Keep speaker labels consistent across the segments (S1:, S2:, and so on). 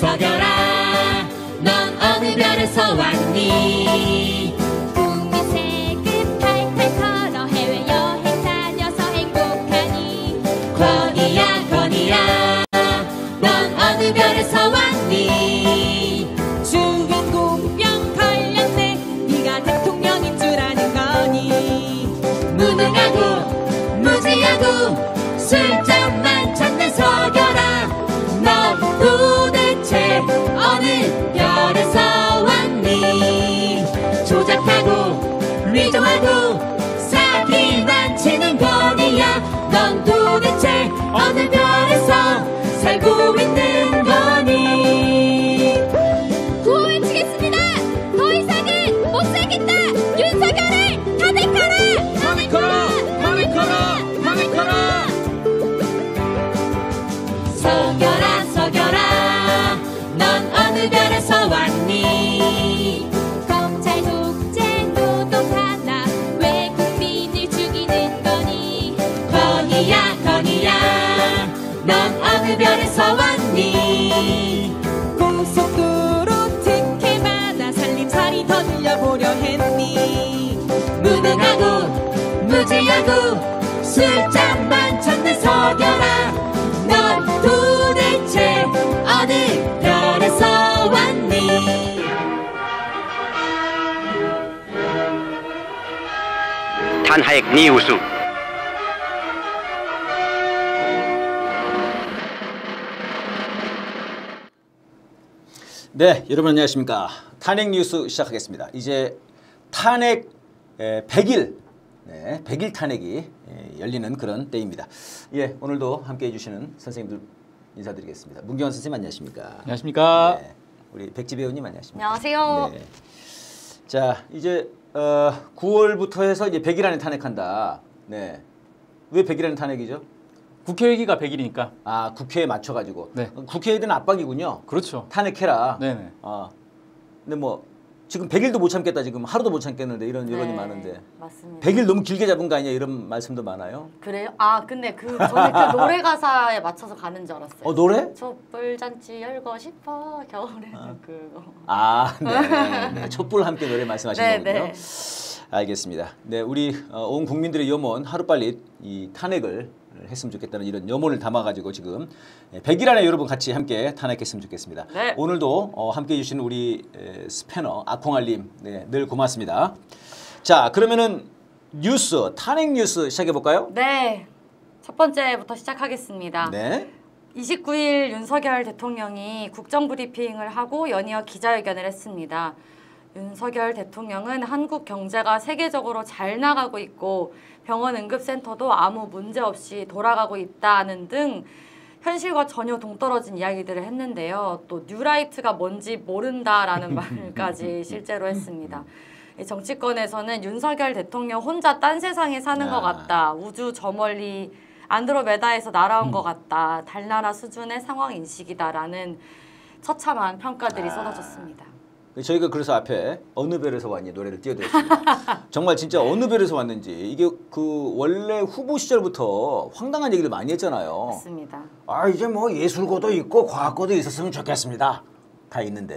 S1: 서겨라 넌 어느 별에서 왔니
S2: 국민 세금 탈탈 털어 해외여행 다녀서 행복하니
S1: 건이야 건이야 넌 어느 별에서 왔니
S2: 주인공병 걸렸네 네가 대통령인 줄 아는 거니
S1: 무능하고 무지하고 술잔만 찾는 서겨라 넌 도대체 어느 별에서 왔니 조작하고 위조하고 사기만 치는 건이야 넌 도대체 어느 별에서 살고 있는 거니
S2: 구호 외치겠습니다. 더 이상은 못 살겠다. 윤석열을 탄핵하라. 탄핵하라.
S1: 서겨라 서겨라 넌 어느 별에서 왔니
S2: 검찰 독재 노동 탄압 왜 국민을 죽이는 거니
S1: 건이야 건이야 넌 어느 별에서 왔니
S2: 고속도로 특혜 많아 살림살이 더 늘려보려 했니
S1: 무능하고 무지하고 술잔만 찾는 서겨라 넌 도대체 어느 별에서 왔니
S3: 탄핵 뉴스.
S4: 네, 여러분 안녕하십니까. 탄핵 뉴스 시작하겠습니다. 이제 탄핵 100일, 100일 탄핵이 열리는 그런 때입니다. 예, 오늘도 함께 해주시는 선생님들 인사드리겠습니다. 문경원 선생님 안녕하십니까.
S5: 안녕하십니까.
S4: 네, 우리 백지 배우님 안녕하십니까.
S6: 안녕하세요.
S4: 네. 자, 이제 9월부터 해서 이제 100일 안에 탄핵한다. 네, 왜 100일 안에 탄핵이죠?
S5: 국회회기가 100일이니까.
S4: 아, 국회에 맞춰가지고.
S5: 네.
S4: 국회에 대한 압박이군요.
S5: 그렇죠.
S4: 탄핵해라.
S5: 네네.
S4: 근데 뭐 지금 100일도 못 참겠다. 지금 하루도 못 참겠는데 이런
S6: 네,
S4: 여론이 많은데.
S6: 맞습니다.
S4: 100일 너무 길게 잡은 거 아니야? 이런 말씀도 많아요.
S6: 그래요? 아 근데 저는 그 노래 가사에 맞춰서 가는 줄 알았어요.
S4: 노래?
S6: 촛불잔치 열고 싶어 겨울에는 그거.
S4: 아, 네. 네. 촛불 함께 노래 말씀하신
S6: 네,
S4: 거군요.
S6: 네.
S4: 알겠습니다. 네, 우리 온 국민들의 염원 하루빨리 이 탄핵을 했으면 좋겠다는 이런 염원을 담아가지고 지금 100일 안에 여러분 같이 함께 탄핵했으면 좋겠습니다.
S6: 네.
S4: 오늘도 함께 해주시는 우리 스패너 아콩알님 네, 늘 고맙습니다. 자, 그러면은 뉴스 탄핵 뉴스 시작해 볼까요?
S6: 네. 첫 번째부터 시작하겠습니다.
S4: 네.
S6: 29일 윤석열 대통령이 국정브리핑을 하고 연이어 기자회견을 했습니다. 윤석열 대통령은 한국 경제가 세계적으로 잘 나가고 있고 병원 응급센터도 아무 문제 없이 돌아가고 있다는 등 현실과 전혀 동떨어진 이야기들을 했는데요. 또 뉴라이트가 뭔지 모른다라는 말까지 실제로 했습니다. 정치권에서는 윤석열 대통령 혼자 딴 세상에 사는 것 같다. 우주 저 멀리 안드로메다에서 날아온 것 같다. 달나라 수준의 상황 인식이다라는 처참한 평가들이 쏟아졌습니다.
S4: 저희가 그래서 앞에 어느 별에서 왔니 노래를 띄워드렸습니다. 정말 진짜 어느 별에서 왔는지 이게 그 원래 후보 시절부터 황당한 얘기를 많이 했잖아요.
S6: 맞습니다.
S4: 아 이제 뭐 예술고도 있고 과학고도 있었으면 좋겠습니다. 다 있는데.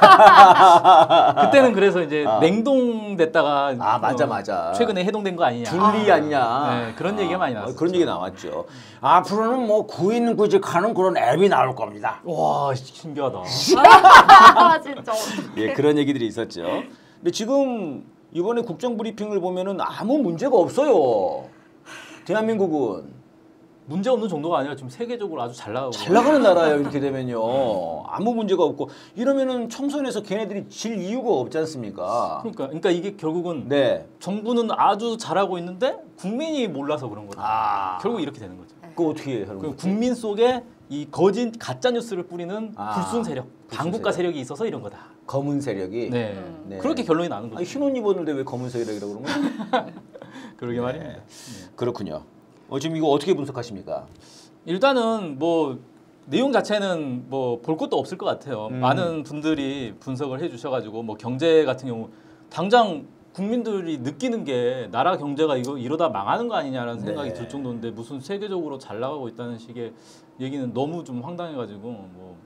S5: 그때는 그래서 이제 냉동됐다가
S4: 맞아.
S5: 최근에 해동된 거 아니냐.
S4: 분리 아니냐.
S5: 네, 그런 얘기가 많이 나왔어요.
S4: 그런 얘기 나왔죠. 앞으로는 뭐 구인구직하는 그런 앱이 나올 겁니다.
S5: 와, 신기하다.
S6: 진짜.
S4: 예, 그런 얘기들이 있었죠. 근데 지금 이번에 국정브리핑을 보면은 아무 문제가 없어요. 대한민국은.
S5: 문제 없는 정도가 아니라 지금 세계적으로 아주 잘 나가고
S4: 잘 나가는 나라예요. 이렇게 되면요. 아무 문제가 없고 이러면은 총선에서 걔네들이 질 이유가 없지 않습니까?
S5: 그러니까 이게 결국은
S4: 네.
S5: 정부는 아주 잘하고 있는데 국민이 몰라서 그런 거다. 결국 이렇게 되는 거죠.
S4: 그거 어떻게 해요?
S5: 국민 속에 이 거짓 가짜 뉴스를 뿌리는 불순 세력,
S4: 불순
S5: 반국가
S4: 세력.
S5: 세력이 있어서 이런 거다.
S4: 검은 세력이.
S5: 네.
S4: 네.
S5: 그렇게 결론이 나는 거죠.
S4: 아니, 흰 옷 입었는데 왜 검은 세력이라고 그런 거야?
S5: 그러게 말입니다.
S4: 그렇군요. 지금 이거 어떻게 분석하십니까?
S5: 일단은 뭐 내용 자체는 뭐 볼 것도 없을 것 같아요. 많은 분들이 분석을 해주셔가지고 뭐 경제 같은 경우 당장 국민들이 느끼는 게 나라 경제가 이러다 망하는 거 아니냐라는 생각이 들 정도인데 무슨 세계적으로 잘 나가고 있다는 식의 얘기는 너무 좀 황당해가지고 뭐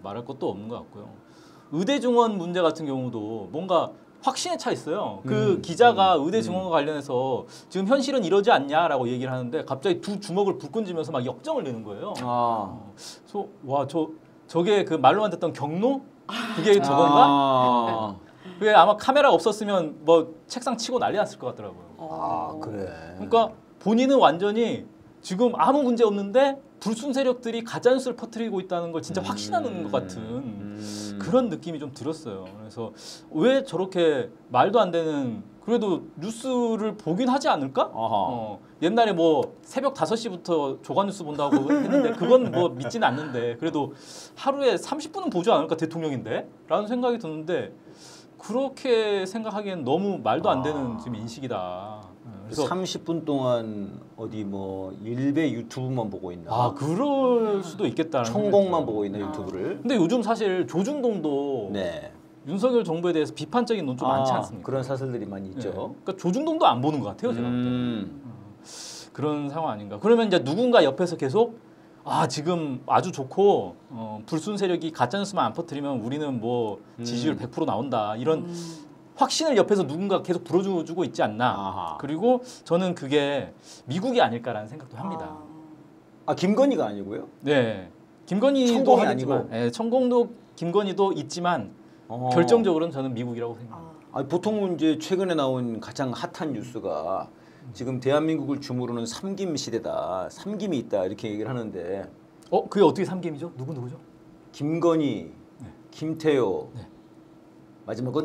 S5: 말할 것도 없는 것 같고요. 의대 증원 문제 같은 경우도 뭔가 확신에 차 있어요. 그 기자가 의대 증원과 관련해서 지금 현실은 이러지 않냐라고 얘기를 하는데 갑자기 두 주먹을 불끈 쥐면서 막 역정을 내는 거예요. 그래서 와, 저게 그 말로만 듣던 경로? 그게 저건가? 그게 아마 카메라가 없었으면 뭐 책상 치고 난리 났을 것 같더라고요.
S4: 그래.
S5: 그러니까 본인은 완전히 지금 아무 문제 없는데 불순 세력들이 가짜뉴스를 퍼뜨리고 있다는 걸 진짜 확신하는 것 같은 그런 느낌이 좀 들었어요. 그래서 왜 저렇게 말도 안 되는 그래도 뉴스를 보긴 하지 않을까? 옛날에 뭐 새벽 5시부터 조간뉴스 본다고 했는데 그건 뭐 믿지는 않는데 그래도 하루에 30분은 보지 않을까 대통령인데? 라는 생각이 드는데 그렇게 생각하기엔 너무 말도 안 되는 지금 인식이다.
S4: 그래서 30분 동안 어디 뭐 일베 유튜브만 보고 있나?
S5: 그럴 수도 있겠다는
S4: 천공만 보고 있나 유튜브를?
S5: 근데 요즘 사실 조중동도
S4: 네.
S5: 윤석열 정부에 대해서 비판적인 논 좀 많지 않습니까?
S4: 그런 사설들이 많이 있죠.
S5: 네. 그러니까 조중동도 안 보는 것 같아요, 제가 볼 때는. 그런 상황 아닌가. 그러면 이제 누군가 옆에서 계속 지금 아주 좋고 불순 세력이 가짜 뉴스만 안 퍼뜨리면 우리는 뭐 지지율 100% 나온다 이런 확신을 옆에서 누군가 계속 불어주고 있지 않나. 그리고 저는 그게 미국이 아닐까라는 생각도 합니다.
S4: 김건희가 아니고요?
S5: 네, 김건희도
S4: 천공이
S5: 하겠지만,
S4: 아니고.
S5: 네, 천공도 김건희도 있지만 결정적으로는 저는 미국이라고 생각합니다.
S4: 보통은 이제 최근에 나온 가장 핫한 뉴스가 지금 대한민국을 주무르는 삼김 시대다. 삼김이 있다 이렇게 얘기를 하는데
S5: 그게 어떻게 삼김이죠? 누구죠?
S4: 김건희, 김태호, 마지막은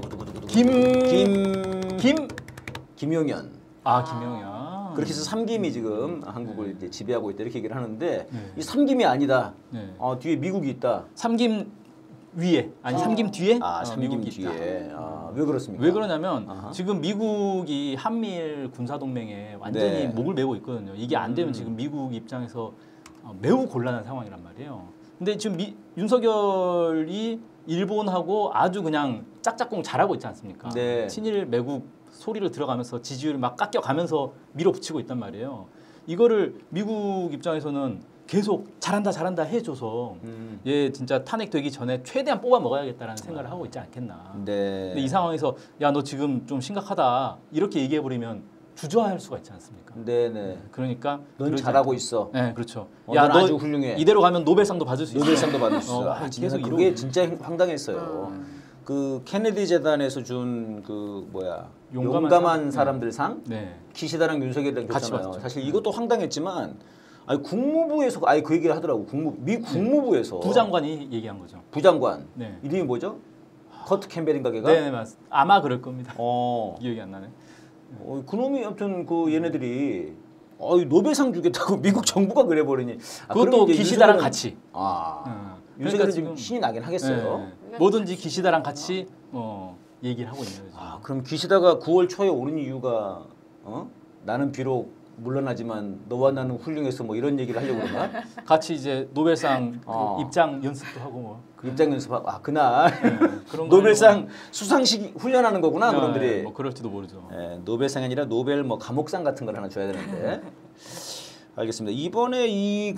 S4: 김용현.
S5: 김용현.
S4: 그렇게 해서 삼김이 지금 한국을 이제 지배하고 있다 이렇게 얘기를 하는데 이 삼김이 아니다. 뒤에 미국이 있다.
S5: 삼김 위에 삼김 뒤에?
S4: 삼김
S5: 미국이
S4: 뒤에.
S5: 있다.
S4: 왜 그렇습니까?
S5: 왜 그러냐면 지금 미국이 한미일 군사 동맹에 완전히 목을 메고 있거든요. 이게 안 되면 지금 미국 입장에서 매우 곤란한 상황이란 말이에요. 근데 지금 윤석열이 일본하고 아주 그냥 짝짝꿍 잘하고 있지 않습니까?
S4: 네.
S5: 친일 매국 소리를 들어가면서 지지율을 막 깎여가면서 밀어붙이고 있단 말이에요. 이거를 미국 입장에서는 계속 잘한다 해줘서 얘 진짜 탄핵되기 전에 최대한 뽑아 먹어야겠다라는 생각을 하고 있지 않겠나. 근데 이 상황에서 야 너 지금 좀 심각하다 이렇게 얘기해버리면 주저할 수가 있지 않습니까?
S4: 네네.
S5: 그러니까
S4: 넌 잘하고 있어.
S5: 네, 그렇죠.
S4: 야, 너 아주 훌륭해.
S5: 이대로 가면 노벨상도 받을 수 있어.
S4: 노벨상도 받을 수 있어.
S5: 계속
S4: 그게 진짜 황당했어요. 그 케네디 재단에서 준 그 용감한 사람들상 기시다랑 윤석열이랑 줬잖아요. 사실 이것도 황당했지만 국무부에서 그 얘기를 하더라고. 미 국무부에서
S5: 부장관이 얘기한 거죠.
S4: 부장관. 이름이 뭐죠? 커트 캠벨인가 걔가?
S5: 네, 맞습니다. 아마 그럴 겁니다. 기억이 안 나네.
S4: 그놈이 아무튼 얘네들이 노벨상 주겠다고 미국 정부가 그래버리니
S5: 그것도 기시다랑 같이.
S4: 윤석열은 지금 신이 나긴 하겠어요.
S5: 뭐든지 기시다랑 같이 얘기를 하고 있는 거죠.
S4: 그럼 기시다가 9월 초에 오는 이유가 나는 비록 물러나지만 너와 나는 훌륭해서 뭐 이런 얘기를 하려고 그러나?
S5: 같이 이제 노벨상 입장 연습도 하고
S4: 입장 연습하고 그날 노벨상 수상식 훈련하는 거구나 그놈들이.
S5: 뭐 그럴지도 모르죠.
S4: 노벨상이 아니라 노벨 뭐 감옥상 같은 걸 하나 줘야 되는데. 알겠습니다. 이번에 이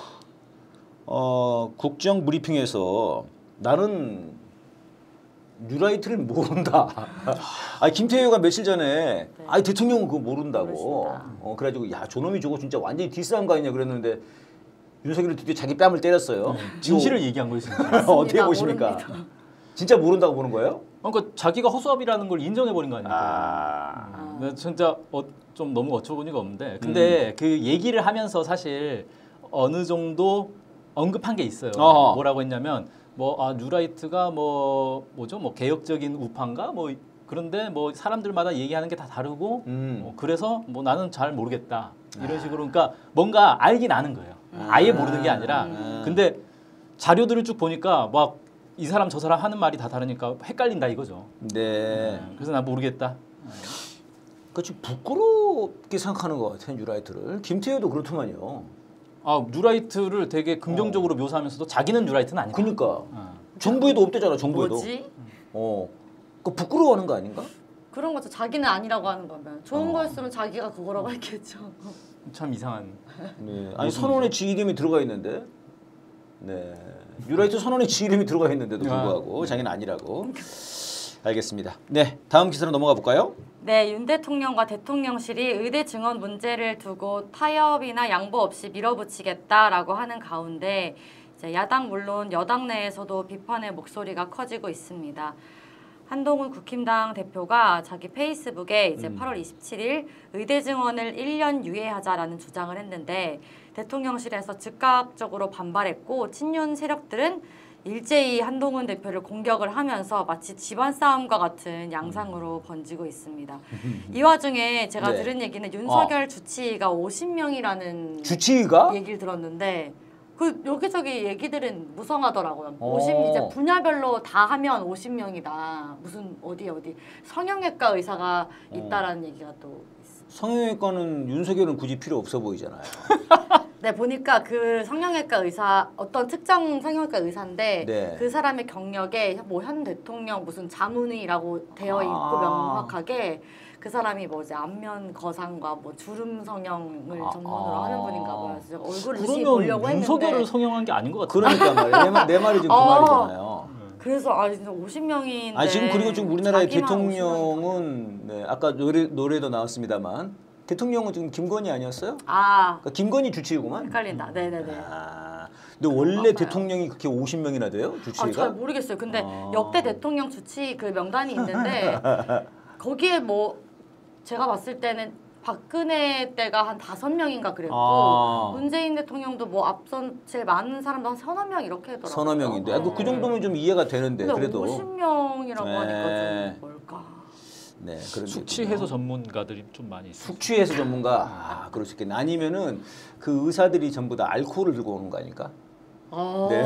S4: 국정 브리핑에서 나는 뉴라이트를 모른다. 김태효가 며칠 전에 대통령은 그거 모른다고. 그래가지고 저놈이 저거 진짜 완전히 디스한 거 아니냐 그랬는데 윤석열이 드디어 자기 뺨을 때렸어요.
S5: 진실을 얘기한 거예요.
S4: 어떻게 보십니까? 모릅니다. 진짜 모른다고 보는 거예요?
S5: 그러니까 자기가 허수아비라는 걸 인정해버린 거 아닙니까? 진짜 좀 너무 어처구니가 없는데 근데 그 얘기를 하면서 사실 어느 정도 언급한 게 있어요. 뭐라고 했냐면 뉴라이트가 뭐죠? 개혁적인 우파인가? 그런데 사람들마다 얘기하는 게 다 다르고 그래서 나는 잘 모르겠다. 이런 식으로 그러니까 뭔가 알긴 아는 거예요. 아예 모르는 게 아니라 근데 자료들을 쭉 보니까 이 사람 저 사람 하는 말이 다 다르니까 헷갈린다 이거죠.
S4: 네.
S5: 그래서 난 모르겠다.
S4: 좀 부끄럽게 생각하는 것 같아요. 뉴라이트를. 김태효도 그렇더만요.
S5: 뉴라이트를 되게 긍정적으로 묘사하면서도 자기는 뉴라이트는 아니다.
S4: 그러니까 정부에도 없대잖아. 정부에도.
S6: 뭐지?
S4: 그 부끄러워하는 거 아닌가?
S6: 그런 거죠. 자기는 아니라고 하는 거면 좋은 거였으면 자기가 그거라고 했겠죠.
S5: 참 이상한.
S4: 네. 선언에 지 이름이 들어가 있는데. 네. 뉴라이트 선언에 지 이름이 들어가 있는데도 불구하고 자기는 아니라고. 알겠습니다. 네, 다음 기사로 넘어가 볼까요?
S6: 네, 윤 대통령과 대통령실이 의대 증원 문제를 두고 타협이나 양보 없이 밀어붙이겠다라고 하는 가운데 이제 야당 물론 여당 내에서도 비판의 목소리가 커지고 있습니다. 한동훈 국힘당 대표가 자기 페이스북에 이제 8월 27일 의대 증원을 1년 유예하자라는 주장을 했는데 대통령실에서 즉각적으로 반발했고 친윤 세력들은 일제히 한동훈 대표를 공격을 하면서 마치 집안 싸움과 같은 양상으로 번지고 있습니다. 이 와중에 제가
S4: 네.
S6: 들은 얘기는 윤석열 주치의가 50명이라는
S4: 주치의가?
S6: 얘기를 들었는데 그 여기저기 얘기들은 무성하더라고요.
S4: 어.
S6: 이제 분야별로 다 하면 50명이다. 무슨 어디 성형외과 의사가 있다라는 얘기가 또 있어요.
S4: 성형외과는 윤석열은 굳이 필요 없어 보이잖아요.
S6: 네, 보니까 그 성형외과 의사 어떤 특정 성형외과 의사인데
S4: 네.
S6: 그 사람의 경력에 뭐 현 대통령 무슨 자문의라고 되어 있고 명확하게 그 사람이 뭐 이제 안면 거상과 뭐 주름 성형을 전문으로 하는 분인가 봐요. 그래서 얼굴을 다시 보려고
S5: 그러면
S6: 했는데
S5: 윤석열을 성형한 게 아닌 것 같아요.
S4: 그러니까 말이야. 내 말이 지금 그 말이잖아요.
S6: 그래서 아 진짜 50명인데
S4: 아 지금 그리고 지금 우리나라의
S6: 자기만
S4: 대통령은 네, 아까 노래도 나왔습니다만 대통령은 지금 김건희 아니었어요?
S6: 아
S4: 그러니까 김건희 주치의구만.
S6: 헷갈린다. 네네네.
S4: 아, 근데 원래 대통령이 그렇게 50명이나 돼요?
S6: 아,
S4: 주치의가?
S6: 잘 모르겠어요. 근데 역대 대통령 주치의 그 명단이 있는데 거기에 뭐 제가 봤을 때는 박근혜 때가 한 5명인가 그랬고 문재인 대통령도 뭐 앞선 제일 많은 사람도 한 서너 명 이렇게 하더라고요.
S4: 서너 명인데 아, 그 정도면 좀 이해가 되는데
S6: 근데
S4: 그래도
S6: 50명이라고
S4: 네.
S6: 하니까 좀 뭘까?
S4: 네, 그런
S5: 숙취 해소 전문가들이 좀 많이 있어요.
S4: 숙취 해소 전문가 아, 그럴 수 있겠네. 아니면은 그 의사들이 전부 다 알코올을 들고 오는 거 아닐까? 네.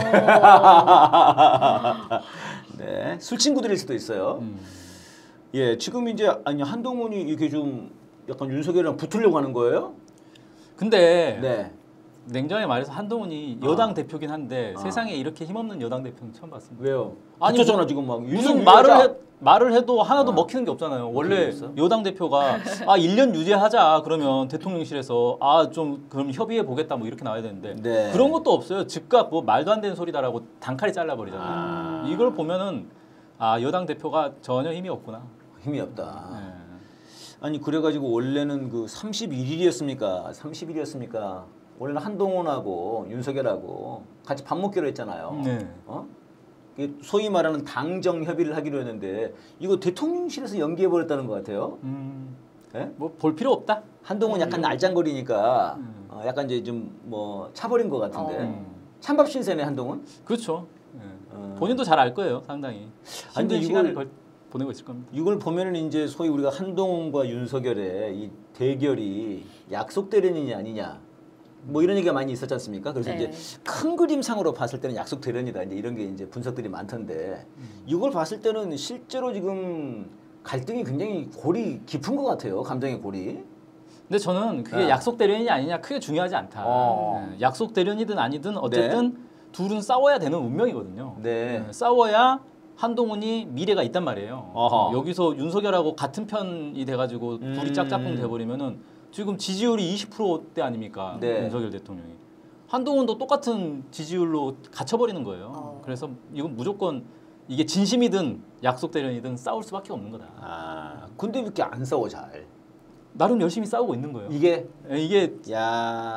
S4: 네, 술 친구들일 수도 있어요. 예, 지금 이제 아니 한동훈이 이렇게 좀 약간 윤석열이랑 붙으려고 하는 거예요?
S5: 근데
S4: 네.
S5: 냉정하게 말해서 한동훈이 여당 대표긴 한데 세상에 이렇게 힘없는 여당 대표는 처음 봤습니다.
S4: 왜요?
S5: 아니,
S4: 붙었잖아 지금 막
S5: 무슨
S4: 윤석열
S5: 말을 해도 하나도 먹히는 게 없잖아요. 원래
S4: 있어?
S5: 여당 대표가 아 1년 유지하자 그러면 대통령실에서 아 좀 그럼 협의해 보겠다 뭐 이렇게 나와야 되는데
S4: 네.
S5: 그런 것도 없어요. 즉각 뭐 말도 안 되는 소리다라고 단칼에 잘라버리잖아요. 이걸 보면은 아 여당 대표가 전혀 힘이 없구나.
S4: 힘이 없다.
S5: 네.
S4: 아니 그래가지고 원래는 그 31일이었습니까? 30일이었습니까? 원래는 한동훈하고 윤석열하고 같이 밥 먹기로 했잖아요.
S5: 네.
S4: 어? 이게 소위 말하는 당정 협의를 하기로 했는데 이거 대통령실에서 연기해 버렸다는 것 같아요. 네?
S5: 뭐 볼 필요 없다.
S4: 한동훈 약간 날짱거리니까 약간 이제 좀 뭐 차버린 것 같은데 찬밥 신세네 한동훈.
S5: 그렇죠. 네. 본인도 잘 알 거예요, 상당히.
S4: 아니, 근데
S5: 힘든 시간을 보내고 있을 겁니다.
S4: 이걸 보면은 이제 소위 우리가 한동훈과 윤석열의 이 대결이 약속 대련이냐 아니냐 뭐 이런 얘기가 많이 있었지 않습니까? 그래서
S6: 네.
S4: 이제 큰 그림상으로 봤을 때는 약속 대련이다 이제 이런 게 이제 분석들이 많던데 이걸 봤을 때는 실제로 지금 갈등이 굉장히 골이 깊은 것 같아요. 감정의 골이.
S5: 근데 저는 그게 약속 대련이 아니냐 크게 중요하지 않다. 네. 약속 대련이든 아니든 어쨌든 둘은 싸워야 되는 운명이거든요.
S4: 네.
S5: 싸워야 한동훈이 미래가 있단 말이에요.
S4: 어허.
S5: 여기서 윤석열하고 같은 편이 돼가지고 둘이 짝짝꿍 돼버리면은 지금 지지율이 20%대 아닙니까?
S4: 네.
S5: 윤석열 대통령이. 한동훈도 똑같은 지지율로 갇혀버리는 거예요. 그래서 이건 무조건 이게 진심이든 약속 대련이든 싸울 수밖에 없는 거다.
S4: 아 근데 왜 이렇게 안 싸워 잘?
S5: 나름 열심히 싸우고 있는 거예요.
S4: 이게
S5: 이게
S4: 야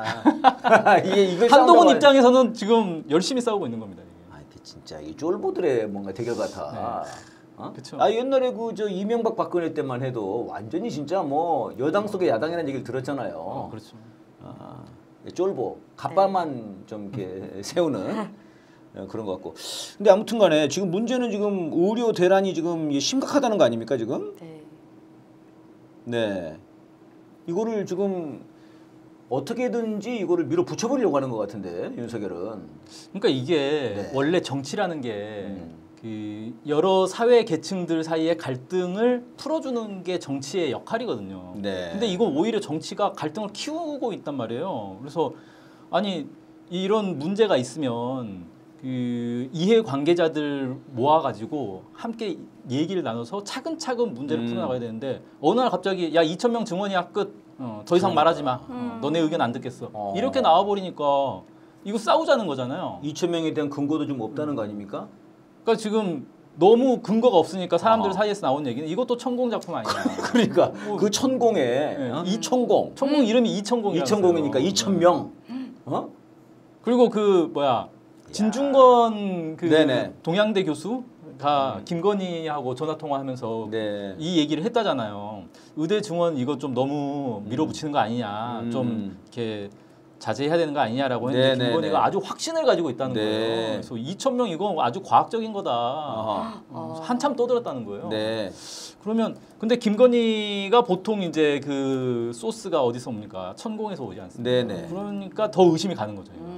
S4: 이걸
S5: 한동훈
S4: 싸운다고
S5: 입장에서는 지금 열심히 싸우고 있는 겁니다. 이게.
S4: 아, 이게 진짜 이 쫄보들의 뭔가 대결 같아. 어?
S5: 그쵸.
S4: 아 옛날에 그 저 이명박 박근혜 때만 해도 완전히 진짜 뭐 여당 속의 야당이라는 얘기를 들었잖아요.
S5: 그렇죠.
S4: 아, 쫄보, 갑바만 좀 이렇게 세우는 그런 것 같고. 근데 아무튼간에 지금 문제는 지금 의료 대란이 지금 이게 심각하다는 거 아닙니까 지금?
S6: 네.
S4: 네. 이거를 지금 어떻게든지 이거를 밀어붙여버리려고 하는 것 같은데 윤석열은.
S5: 그러니까 이게
S4: 네.
S5: 원래 정치라는 게 그 여러 사회 계층들 사이의 갈등을 풀어주는 게 정치의 역할이거든요.
S4: 네.
S5: 근데 이거 오히려 정치가 갈등을 키우고 있단 말이에요. 그래서 아니 이런 문제가 있으면 그 이해 관계자들 모아가지고 함께 얘기를 나눠서 차근차근 문제를 풀어나가야 되는데 어느 날 갑자기 야 2,000명 증원이야 끝. 더 이상 말하지 마. 너네 의견 안 듣겠어. 이렇게 나와버리니까 이거 싸우자는 거잖아요.
S4: 2,000명에 대한 근거도 좀 없다는 거 아닙니까?
S5: 그러니까 지금 너무 근거가 없으니까 사람들
S4: 아.
S5: 사이에서 나온 얘기는 이것도 천공 작품 아니냐.
S4: 그러니까
S5: 뭐,
S4: 그 천공에
S5: 네.
S4: 이천공,
S5: 천공 이름이 이천공이라서.
S4: 2,000공이니까 2,000명. 어?
S5: 그리고 그 뭐야 진중권 그
S4: 네네.
S5: 동양대 교수가 김건희하고 전화 통화하면서
S4: 네.
S5: 이 얘기를 했다잖아요. 의대 증원 이거 좀 너무 밀어붙이는 거 아니냐, 좀 이렇게 자제해야 되는 거 아니냐라고 했는데
S4: 네네네.
S5: 김건희가 아주 확신을 가지고 있다는
S4: 네.
S5: 거예요. 그래서 2,000명 이거 아주 과학적인 거다.
S4: 아하.
S5: 한참 떠들었다는 거예요.
S4: 네.
S5: 그러면 근데 김건희가 보통 이제 그 소스가 어디서 옵니까? 천공에서 오지 않습니까?
S4: 네네.
S5: 그러니까 더 의심이 가는 거죠. 이거.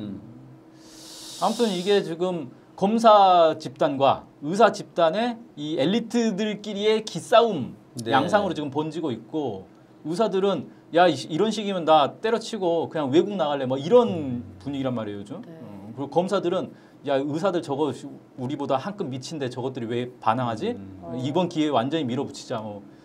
S5: 아무튼 이게 지금 검사 집단과 의사 집단의 이 엘리트들끼리의 기싸움
S4: 네.
S5: 양상으로 지금 번지고 있고 의사들은 야 이런 식이면 나 때려치고 그냥 외국 나갈래 뭐 이런 분위기란 말이에요 요즘.
S6: 네.
S5: 그리고 검사들은 야 의사들 저거 우리보다 한 급 미친데 저것들이 왜 반항하지? 이번 기회에 완전히 밀어붙이자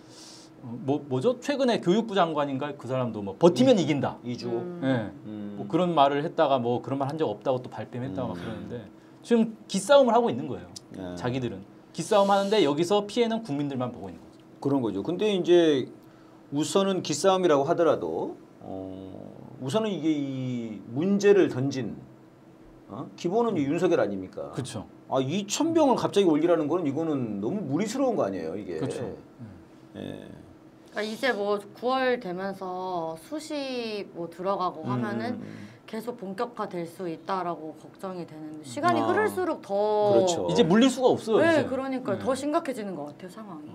S5: 뭐죠? 최근에 교육부 장관인가 그 사람도 뭐 버티면 이긴다.
S4: 이주.
S5: 예. 뭐 그런 말을 했다가 뭐 그런 말 한 적 없다고 또 발뺌했다가 막 그러는데 지금 기싸움을 하고 있는 거예요.
S4: 예.
S5: 자기들은 기싸움 하는데 여기서 피해는 국민들만 보고 있는 거죠.
S4: 그런 거죠. 근데 이제 우선은 기싸움이라고 하더라도 우선은 이게 이 문제를 던진 기본은 이 윤석열 아닙니까?
S5: 그렇죠.
S4: 2,000병을 갑자기 올리라는 거는 이거는 너무 무리스러운 거 아니에요, 이게.
S5: 그렇죠.
S4: 예.
S6: 그러니까 이제 뭐 9월 되면서 수시 뭐 들어가고 하면은 계속 본격화될 수 있다라고 걱정이 되는데 시간이 흐를수록 더
S4: 그렇죠.
S5: 이제 물릴 수가 없어요.
S6: 네,
S5: 이제.
S6: 그러니까 더 심각해지는 것 같아요 상황이.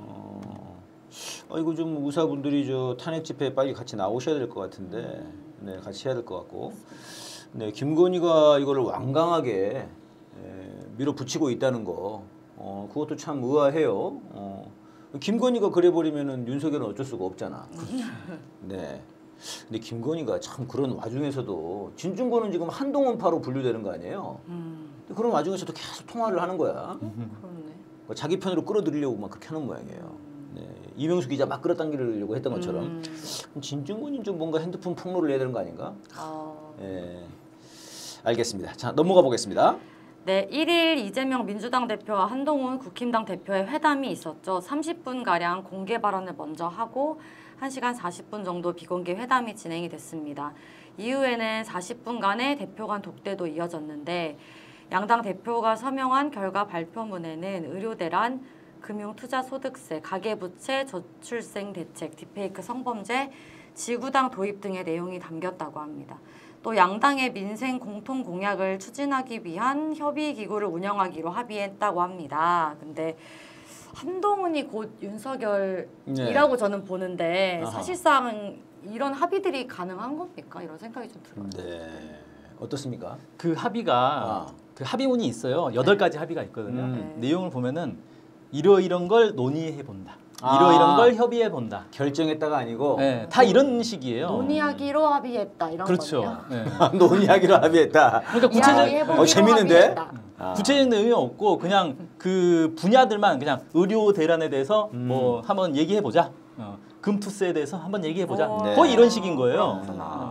S4: 이거 좀 의사분들이 저 탄핵 집회에 빨리 같이 나오셔야 될 것 같은데, 네, 같이 해야 될 것 같고, 네, 김건희가 이거를 완강하게 밀어붙이고 있다는 거, 그것도 참 의아해요. 김건희가 그래버리면은 윤석열은 어쩔 수가 없잖아. 네. 근데 김건희가 참 그런 와중에서도 진중권은 지금 한동훈파로 분류되는 거 아니에요? 근데 그런 와중에서도 계속 통화를 하는 거야.
S6: 그렇네.
S4: 자기 편으로 끌어들이려고 막 그렇게 하는 모양이에요. 네. 이명수 기자 막 끌어당기려고 했던 것처럼 진중권이 좀 뭔가 핸드폰 폭로를 해야 되는 거 아닌가? 네. 알겠습니다. 자, 넘어가 보겠습니다.
S6: 네, 1일 이재명 민주당 대표와 한동훈 국힘당 대표의 회담이 있었죠. 30분가량 공개 발언을 먼저 하고 1시간 40분 정도 비공개 회담이 진행이 됐습니다. 이후에는 40분간의 대표 간 독대도 이어졌는데 양당 대표가 서명한 결과 발표문에는 의료대란, 금융투자소득세, 가계부채, 저출생 대책, 딥페이크 성범죄, 지구당 도입 등의 내용이 담겼다고 합니다. 또 양당의 민생 공통 공약을 추진하기 위한 협의 기구를 운영하기로 합의했다고 합니다. 근데 한동훈이 곧 윤석열이라고 저는 보는데 사실상 이런 합의들이 가능한 겁니까? 이런 생각이 좀 들어요.
S4: 네. 어떻습니까?
S5: 그 합의가 그 합의문이 있어요. 8가지 합의가 있거든요. 내용을 보면은 이런 걸 논의해 본다. 이런 걸 협의해 본다.
S4: 결정했다가 아니고
S5: 네, 다 이런 식이에요.
S6: 논의하기로 합의했다 이런
S5: 그렇죠.
S6: 거네요.
S5: 네.
S4: 논의하기로 합의했다.
S5: 그러니까 구체적
S4: 재밌는데?
S5: 구체적인 내용이 없고 그냥 그 분야들만 그냥 의료 대란에 대해서 뭐 한번 얘기해 보자. 금투세에 대해서 한번 얘기해 보자.
S4: 네.
S5: 거의 이런 식인 거예요.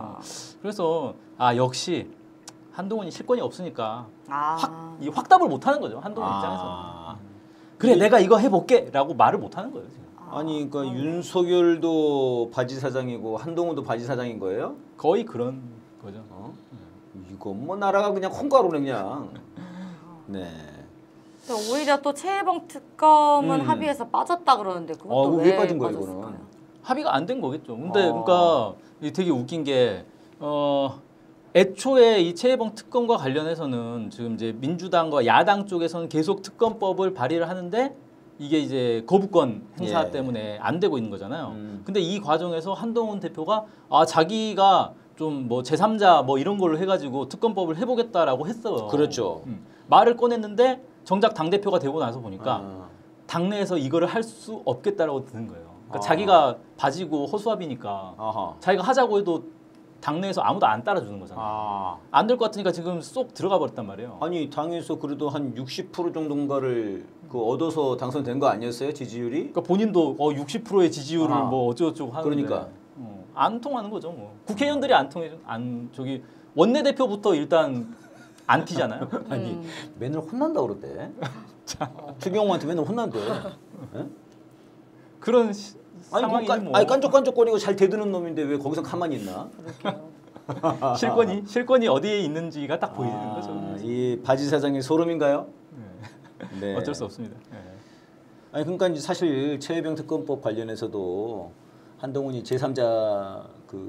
S5: 그래서 역시 한동훈이 실권이 없으니까 이 확답을 못 하는 거죠. 한동훈 입장에서. 그래 내가 이거 해볼게라고 말을 못 하는 거예요. 지금.
S4: 아니 그러니까 윤석열도 바지 사장이고 한동훈도 바지 사장인 거예요?
S5: 거의 그런 거죠.
S4: 이거 뭐 나라가 그냥 콩가루네 그냥. 네.
S6: 오히려 또 최혜봉 특검은 합의에서 빠졌다 그러는데 그것도
S4: 왜
S6: 왜
S4: 빠진 거예요,
S6: 빠졌을까요?
S4: 이거는?
S5: 합의가 안 된 거겠죠. 근데 그러니까 이게 되게 웃긴 게 애초에 이 최혜봉 특검과 관련해서는 지금 이제 민주당과 야당 쪽에서는 계속 특검법을 발의를 하는데 이게 이제 거부권 행사 때문에 안 되고 있는 거잖아요. 근데 이 과정에서 한동훈 대표가 자기가 좀 뭐 제3자 뭐 이런 걸로 해가지고 특검법을 해보겠다라고 했어요.
S4: 그렇죠.
S5: 말을 꺼냈는데 정작 당대표가 되고 나서 보니까 당내에서 이거를 할 수 없겠다라고 드는 거예요. 그러니까 자기가 바지고 허수아비니까 자기가 하자고 해도 당내에서 아무도 안 따라주는 거잖아요. 안 될 것 같으니까 지금 쏙 들어가 버렸단 말이에요.
S4: 아니 당에서 그래도 한 60% 정도인가를 얻어서 당선된 거 아니었어요 지지율이?
S5: 그러니까 본인도 60%의 지지율을 뭐 어쩌고저쩌고 하는데
S4: 그러니까
S5: 안 통하는 거죠. 뭐 국회의원들이 안 통해 원내대표부터 일단 안 튀잖아요.
S4: 아니 맨날 혼난다 그러대. 추경호한테 맨날 혼난대. 예?
S5: 그런
S4: 아니
S5: 상황이 뭐
S4: 아니 깐족깐족거리고 잘 대드는 놈인데 왜 거기서 가만히 있나?
S5: 실권이 어디에 있는지가 딱 보이는 거죠.
S4: 이 바지 사장이 소름인가요? 네.
S5: 어쩔 수 없습니다. 네.
S4: 아니 그러니까 이제 사실 최혜병 특검법 관련해서도 한동훈이 제3자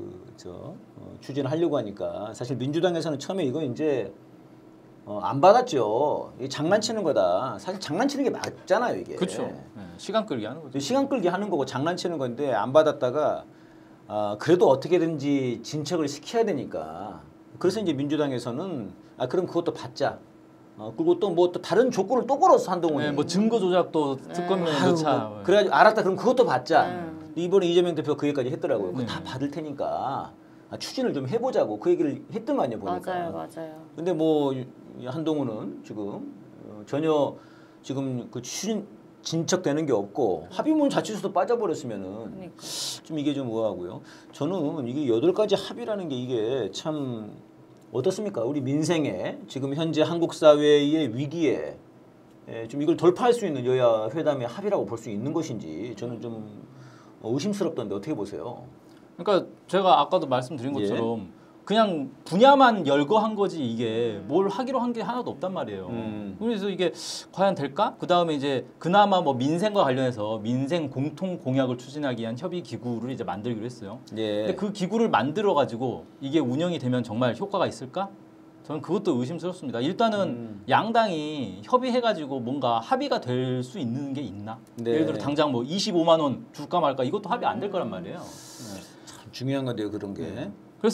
S4: 추진을 하려고 하니까 사실 민주당에서는 처음에 이거 이제 안 받았죠. 이 장난치는 거다. 사실 장난치는 게 맞잖아요, 이게.
S5: 그렇죠. 네. 시간 끌기 하는 거죠.
S4: 시간 끌기 하는 거고 장난치는 건데 안 받았다가 그래도 어떻게든지 진척을 시켜야 되니까. 그래서 이제 민주당에서는 그럼 그것도 받자. 그리고 또 뭐 또 다른 조건을 또 걸었어 한동훈이.
S5: 네, 뭐 증거 조작도 특검에 넣자.
S4: 그래가지고 알았다. 그럼 그것도 받자. 이번에 이재명 대표 그 얘기까지 했더라고요. 그거 다 받을 테니까 추진을 좀 해보자고 그 얘기를 했더만요 보니까.
S6: 맞아요.
S4: 근데 뭐 한동훈은 지금 전혀 지금 그 추진 진척되는 게 없고 합의문 자체에서도 빠져버렸으면은
S6: 그러니까.
S4: 좀 이게 좀 의아하고요. 저는 이게 8가지 합의라는 게 이게 참 어떻습니까? 우리 민생에 지금 현재 한국 사회의 위기에 좀 이걸 돌파할 수 있는 여야 회담의 합의라고 볼 수 있는 것인지 저는 좀 의심스럽던데 어떻게 보세요?
S5: 그러니까 제가 아까도 말씀드린 것처럼 그냥 분야만 열거한 거지 이게 뭘 하기로 한 게 하나도 없단 말이에요. 그래서 이게 과연 될까? 그 다음에 이제 그나마 뭐 민생과 관련해서 민생 공통 공약을 추진하기 위한 협의 기구를 이제 만들기로 했어요. 근데 그 기구를 만들어 가지고 이게 운영이 되면 정말 효과가 있을까? 저는 그것도 의심스럽습니다. 일단은 양당이 협의해가지고 뭔가 합의가 될 수 있는 게 있나? 예를 들어 당장 뭐 25만 원 줄까 말까 이것도 합의 안 될 거란 말이에요.
S4: 참 중요한 건데요 그런 게.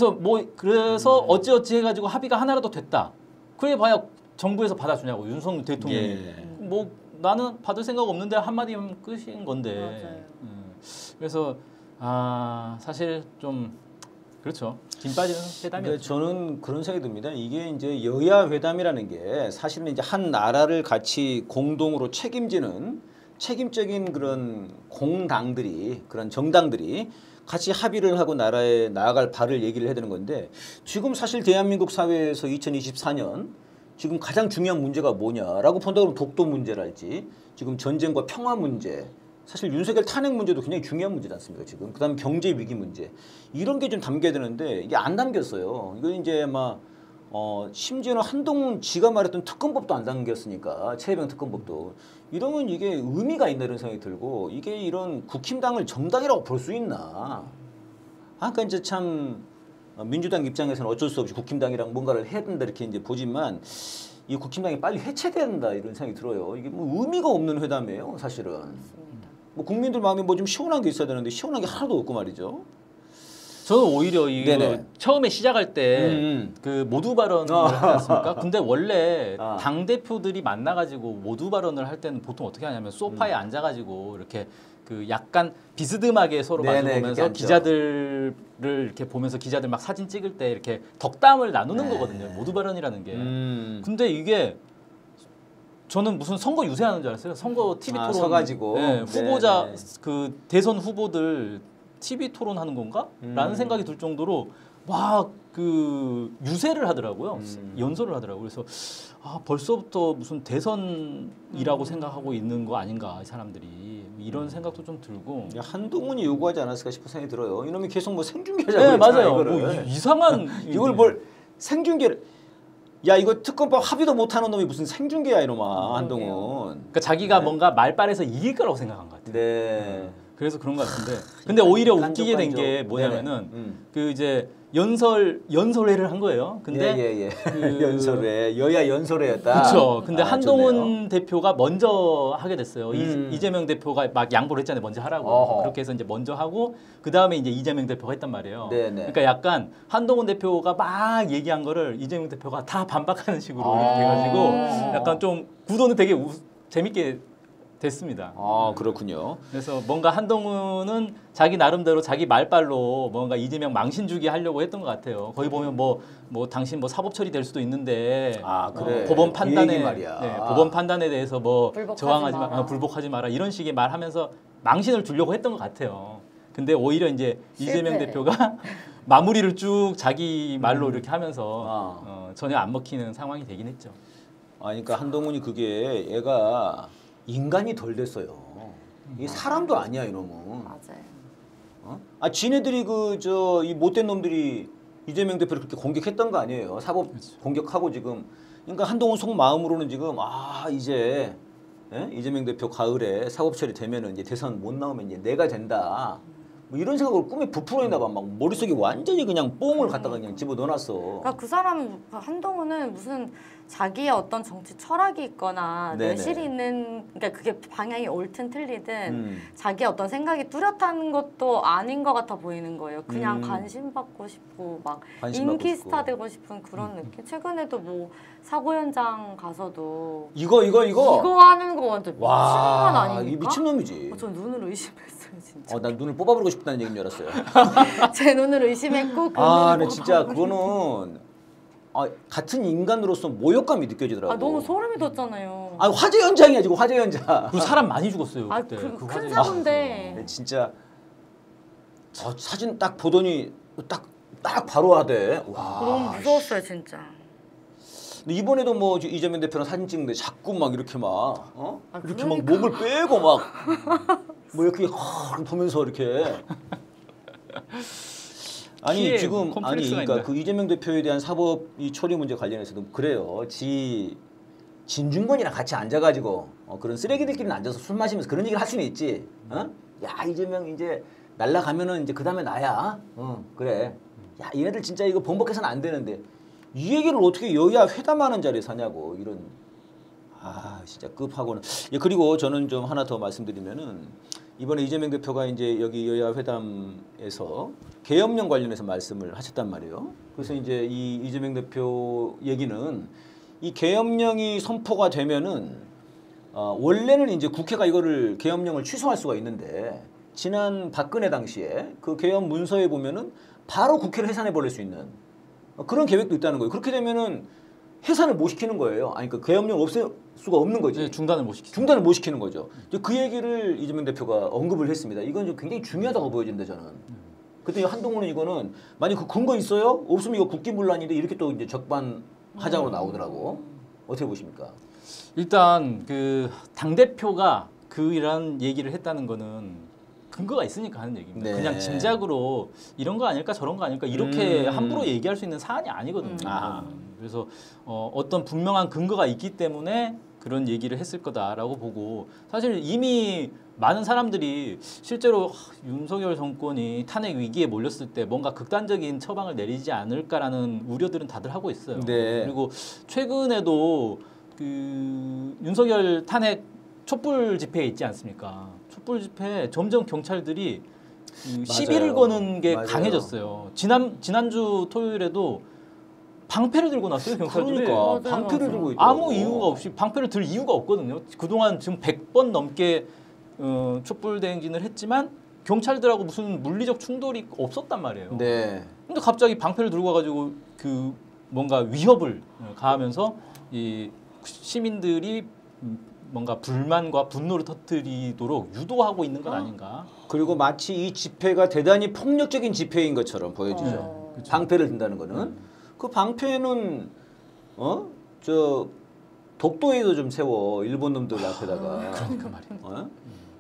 S5: 그래서 어찌어찌 해가지고 합의가 하나라도 됐다. 그래 봐야 정부에서 받아주냐고 윤석열 대통령이. 뭐 나는 받을 생각 없는데 한마디면 끝인 건데. 그래서 사실 좀 그렇죠. 김 빠지는 회담이었죠.
S4: 저는 그런 생각이 듭니다. 이게 이제 여야 회담이라는 게 사실은 이제 한 나라를 같이 공동으로 책임지는 책임적인 그런 공당들이 그런 정당들이 같이 합의를 하고 나라에 나아갈 바를 얘기를 해야 되는 건데 지금 사실 대한민국 사회에서 2024년 지금 가장 중요한 문제가 뭐냐라고 본다 그러면 독도 문제랄지 지금 전쟁과 평화 문제 사실 윤석열 탄핵 문제도 굉장히 중요한 문제지 않습니까 지금 그다음에 경제 위기 문제 이런 게 좀 담겨야 되는데 이게 안 담겼어요. 이거 이제 막 심지어는 한동훈 지가 말했던 특검법도 안 담겼으니까 최혜병 특검법도 이러면 이게 의미가 있나 이런 생각이 들고 이게 이런 국힘당을 정당이라고 볼 수 있나? 그러니까 이제 참 민주당 입장에서는 어쩔 수 없이 국힘당이랑 뭔가를 해야 된다 이렇게 이제 보지만 이 국힘당이 빨리 해체돼야 된다 이런 생각이 들어요. 이게 뭐 의미가 없는 회담이에요, 사실은. 뭐 국민들 마음에 뭐 좀 시원한 게 있어야 되는데 시원한 게 하나도 없고 말이죠.
S5: 저는 오히려 이거 처음에 시작할 때 그 모두 발언을 하지 않습니까? 근데 원래 당 대표들이 만나가지고 모두 발언을 할 때는 보통 어떻게 하냐면 소파에 앉아가지고 이렇게 그 약간 비스듬하게 서로 마주보면서 기자들을 이렇게 보면서 기자들 막 사진 찍을 때 이렇게 덕담을 나누는 거거든요. 모두 발언이라는 게. 근데 이게 저는 무슨 선거 유세하는 줄 알았어요. 선거 TV 토론
S4: 서가지고
S5: 후보자 그 대선 후보들 TV 토론하는 건가? 라는 생각이 들 정도로 막 그 유세를 하더라고요. 연설을 하더라고요. 그래서 벌써부터 무슨 대선이라고 생각하고 있는 거 아닌가 이 사람들이 이런 생각도 좀 들고
S4: 한동훈이 요구하지 않았을까 싶은 생각이 들어요. 이놈이 계속 뭐 생중계하자고
S5: 네, 맞아요. 뭐 이상한
S4: 이걸 뭘 생중계를 야 이거 특검법 합의도 못하는 놈이 무슨 생중계야 이놈아 한동훈.
S5: 그러니까 자기가 뭔가 말빨에서 이길 거라고 생각한 것 같아요. 그래서 그런 것 같은데 근데 오히려 웃기게 된 게 뭐냐면은 그 이제 연설회를 한 거예요. 근데
S4: 그 연설회 여야 연설회였다.
S5: 그렇죠. 근데 한동훈 대표가 먼저 하게 됐어요. 이재명 대표가 막 양보를 했잖아요. 먼저 하라고. 그렇게 해서 이제 먼저 하고 그 다음에 이제 이재명 대표가 했단 말이에요. 그러니까 약간 한동훈 대표가 막 얘기한 거를 이재명 대표가 다 반박하는 식으로 이렇게 해가지고 약간 좀 구도는 되게 재밌게 됐습니다.
S4: 그렇군요.
S5: 그래서 뭔가 한동훈은 자기 나름대로 자기 말빨로 뭔가 이재명 망신 주기 하려고 했던 것 같아요. 거기 보면 뭐 당신 뭐 사법 처리 될 수도 있는데
S4: 그래.
S5: 법원 판단에 법원 판단에 대해서 뭐 저항하지 마라, 불복하지 마라 이런 식의 말하면서 망신을 주려고 했던 것 같아요. 근데 오히려 이제 이재명 대표가 마무리를 쭉 자기 말로 이렇게 하면서 전혀 안 먹히는 상황이 되긴 했죠.
S4: 그러니까 한동훈이 그게 얘가 인간이 덜 됐어요. 이게 사람도 아니야 이놈은.
S6: 맞아요.
S4: 지네들이 이 못된 놈들이 이재명 대표를 그렇게 공격했던 거 아니에요. 사법 공격하고 지금. 그러니까 한동훈 속마음으로는 지금 이제 이재명 대표 가을에 사법 처리되면은 이제 대선 못 나오면 이제 내가 된다. 뭐 이런 생각으로 꿈에 부풀어 있나 봐. 막 머릿속에 완전히 그냥 뽕을 갖다가 그냥 집어넣어놨어.
S6: 그러니까 그 사람 한동훈은 무슨 자기의 어떤 정치 철학이 있거나
S4: 네네.
S6: 내실이 있는, 그러니까 그게 방향이 옳든 틀리든 자기의 어떤 생각이 뚜렷한 것도 아닌 것 같아 보이는 거예요. 그냥 관심 받고 싶고 막 인기 스타 되고 싶은 그런 느낌. 최근에도 뭐 사고 현장 가서도
S4: 이거
S6: 하는 거 완전 미친놈
S4: 와,
S6: 아닙니까?
S4: 이 미친놈이지.
S6: 전 눈을 의심했어요 진짜.
S4: 난 눈을 뽑아버리고 싶다는 얘기인 줄 알았어요.
S6: 제 눈을 의심했고 그
S4: 근데
S6: 눈을
S4: 진짜
S6: 뽑아버리고.
S4: 그거는 같은 인간으로서 모욕감이 느껴지더라고.
S6: 너무 소름이 돋잖아요.
S4: 화재 현장이야 지금 화재 현장.
S5: 그 사람 많이 죽었어요. 그때.
S6: 큰
S5: 화재.
S6: 사고인데.
S4: 진짜 사진 딱 보더니 딱 바로 하대. 와.
S6: 너무 무서웠어요 진짜.
S4: 근데 이번에도 뭐 이재명 대표랑 사진 찍는데 자꾸 막 이렇게 막 이렇게 막
S6: 그러니까.
S4: 목을 빼고 막 뭐 이렇게 보면서 이렇게. 아니 지금
S5: 콤플렉스가
S4: 그러니까
S5: 있네.
S4: 그 이재명 대표에 대한 사법 이 처리 문제 관련해서도 그래요. 진중권이랑 같이 앉아가지고 그런 쓰레기들끼리 앉아서 술 마시면서 그런 얘기를 할 수는 있지. 야 이재명 이제 날라가면은 이제 그 다음에 나야. 그래. 야 얘네들 진짜 이거 번복해서는 안 되는데 이 얘기를 어떻게 여야 회담하는 자리에서 하냐고 이런. 진짜 급하고는. 그리고 저는 좀 하나 더 말씀드리면은 이번에 이재명 대표가 이제 여기 여야 회담에서 계엄령 관련해서 말씀을 하셨단 말이에요. 그래서 이제 이 이재명 대표 얘기는 이 계엄령이 선포가 되면은 원래는 이제 국회가 이거를 계엄령을 취소할 수가 있는데 지난 박근혜 당시에 그 계엄 문서에 보면은 바로 국회를 해산해 버릴 수 있는 그런 계획도 있다는 거예요. 그렇게 되면은 해산을 못 시키는 거예요. 그 계엄령 없앨 수가 없는 거지.
S5: 네, 중단을 못 시키죠.
S4: 중단을 못 시키는 거죠. 그 얘기를 이재명 대표가 언급을 했습니다. 이건 좀 굉장히 중요하다고 보여진다 저는. 그때 한동훈은 이거는 만약 그 근거 있어요? 없으면 이거 국기문란인데 이렇게 또 이제 적반하장으로 나오더라고. 어떻게 보십니까?
S5: 일단 그 당 대표가 이런 얘기를 했다는 거는 근거가 있으니까 하는 얘기입니다.
S4: 네.
S5: 그냥 짐작으로 이런 거 아닐까 저런 거 아닐까 이렇게 함부로 얘기할 수 있는 사안이 아니거든요. 그래서 어떤 분명한 근거가 있기 때문에 그런 얘기를 했을 거다라고 보고 사실 이미 많은 사람들이 실제로 윤석열 정권이 탄핵 위기에 몰렸을 때 뭔가 극단적인 처방을 내리지 않을까라는 우려들은 다들 하고 있어요.
S4: 네.
S5: 그리고 최근에도 그 윤석열 탄핵 촛불 집회 있지 않습니까? 촛불 집회 점점 경찰들이 시비를 거는 게 강해졌어요. 지난주 토요일에도 방패를 들고 났어요, 경찰들이.
S4: 그러니까 방패를 들고 있다.
S5: 아무 이유가 없이 방패를 들 이유가 없거든요. 그동안 지금 100번 넘게 촛불 대행진을 했지만 경찰들하고 무슨 물리적 충돌이 없었단 말이에요.
S4: 네.
S5: 근데 갑자기 방패를 들고 와가지고 그 뭔가 위협을 가하면서 이 시민들이 뭔가 불만과 분노를 터뜨리도록 유도하고 있는 건 아닌가.
S4: 그리고 마치 이 집회가 대단히 폭력적인 집회인 것처럼 보여지죠. 방패를 든다는 거는. 그 방패는 저 독도에도 좀 세워 일본 놈들 앞에다가.
S5: 그러니까 말이에요.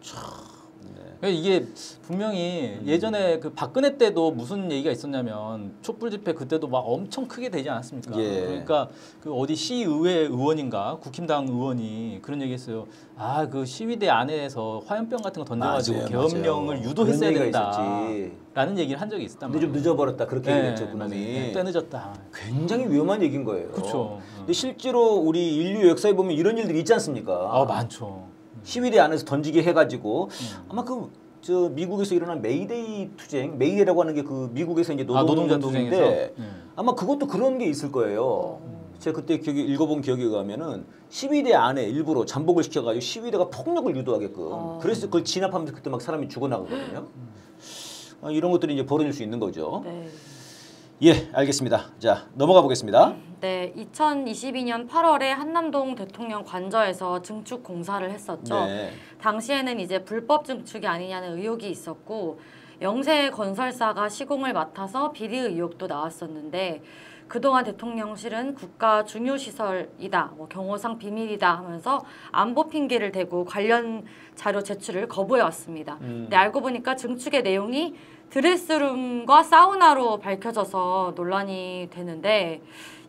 S4: 네.
S5: 이게 분명히 예전에 그 박근혜 때도 무슨 얘기가 있었냐면 촛불 집회 그때도 막 엄청 크게 되지 않았습니까?
S4: 예.
S5: 그러니까 그 어디 시의회 의원인가 국힘당 의원이 그런 얘기했어요. 그 시위대 안에서 화염병 같은 거 던져가지고 계엄령을 유도했어야 된다라는 얘기를 한 적이 있었단
S4: 근데
S5: 말이에요.
S4: 좀 늦어버렸다 그렇게 얘기했죠 그놈이.
S5: 때 늦었다.
S4: 굉장히 위험한 얘기인 거예요.
S5: 그렇죠.
S4: 근데 실제로 우리 인류 역사에 보면 이런 일들이 있지 않습니까?
S5: 많죠.
S4: 시위대 안에서 던지게 해가지고 아마 저 미국에서 일어난 메이데이 투쟁, 메이데이라고 하는 게 그 미국에서 이제 노동자 투쟁인데 아마 그것도 그런 게 있을 거예요. 제가 그때 읽어본 기억에 의하면은 시위대 안에 일부러 잠복을 시켜가지고 시위대가 폭력을 유도하게끔 그래서 그걸 진압하면서 그때 막 사람이 죽어나가거든요. 이런 것들이 이제 벌어질 수 있는 거죠.
S6: 네.
S4: 예, 알겠습니다. 자, 넘어가 보겠습니다.
S6: 네, 2022년 8월에 한남동 대통령 관저에서 증축 공사를 했었죠.
S4: 네.
S6: 당시에는 이제 불법 증축이 아니냐는 의혹이 있었고 영세 건설사가 시공을 맡아서 비리 의혹도 나왔었는데 그동안 대통령실은 국가 중요시설이다, 뭐 경호상 비밀이다 하면서 안보 핑계를 대고 관련 자료 제출을 거부해왔습니다. 근데 알고 보니까 증축의 내용이 드레스룸과 사우나로 밝혀져서 논란이 되는데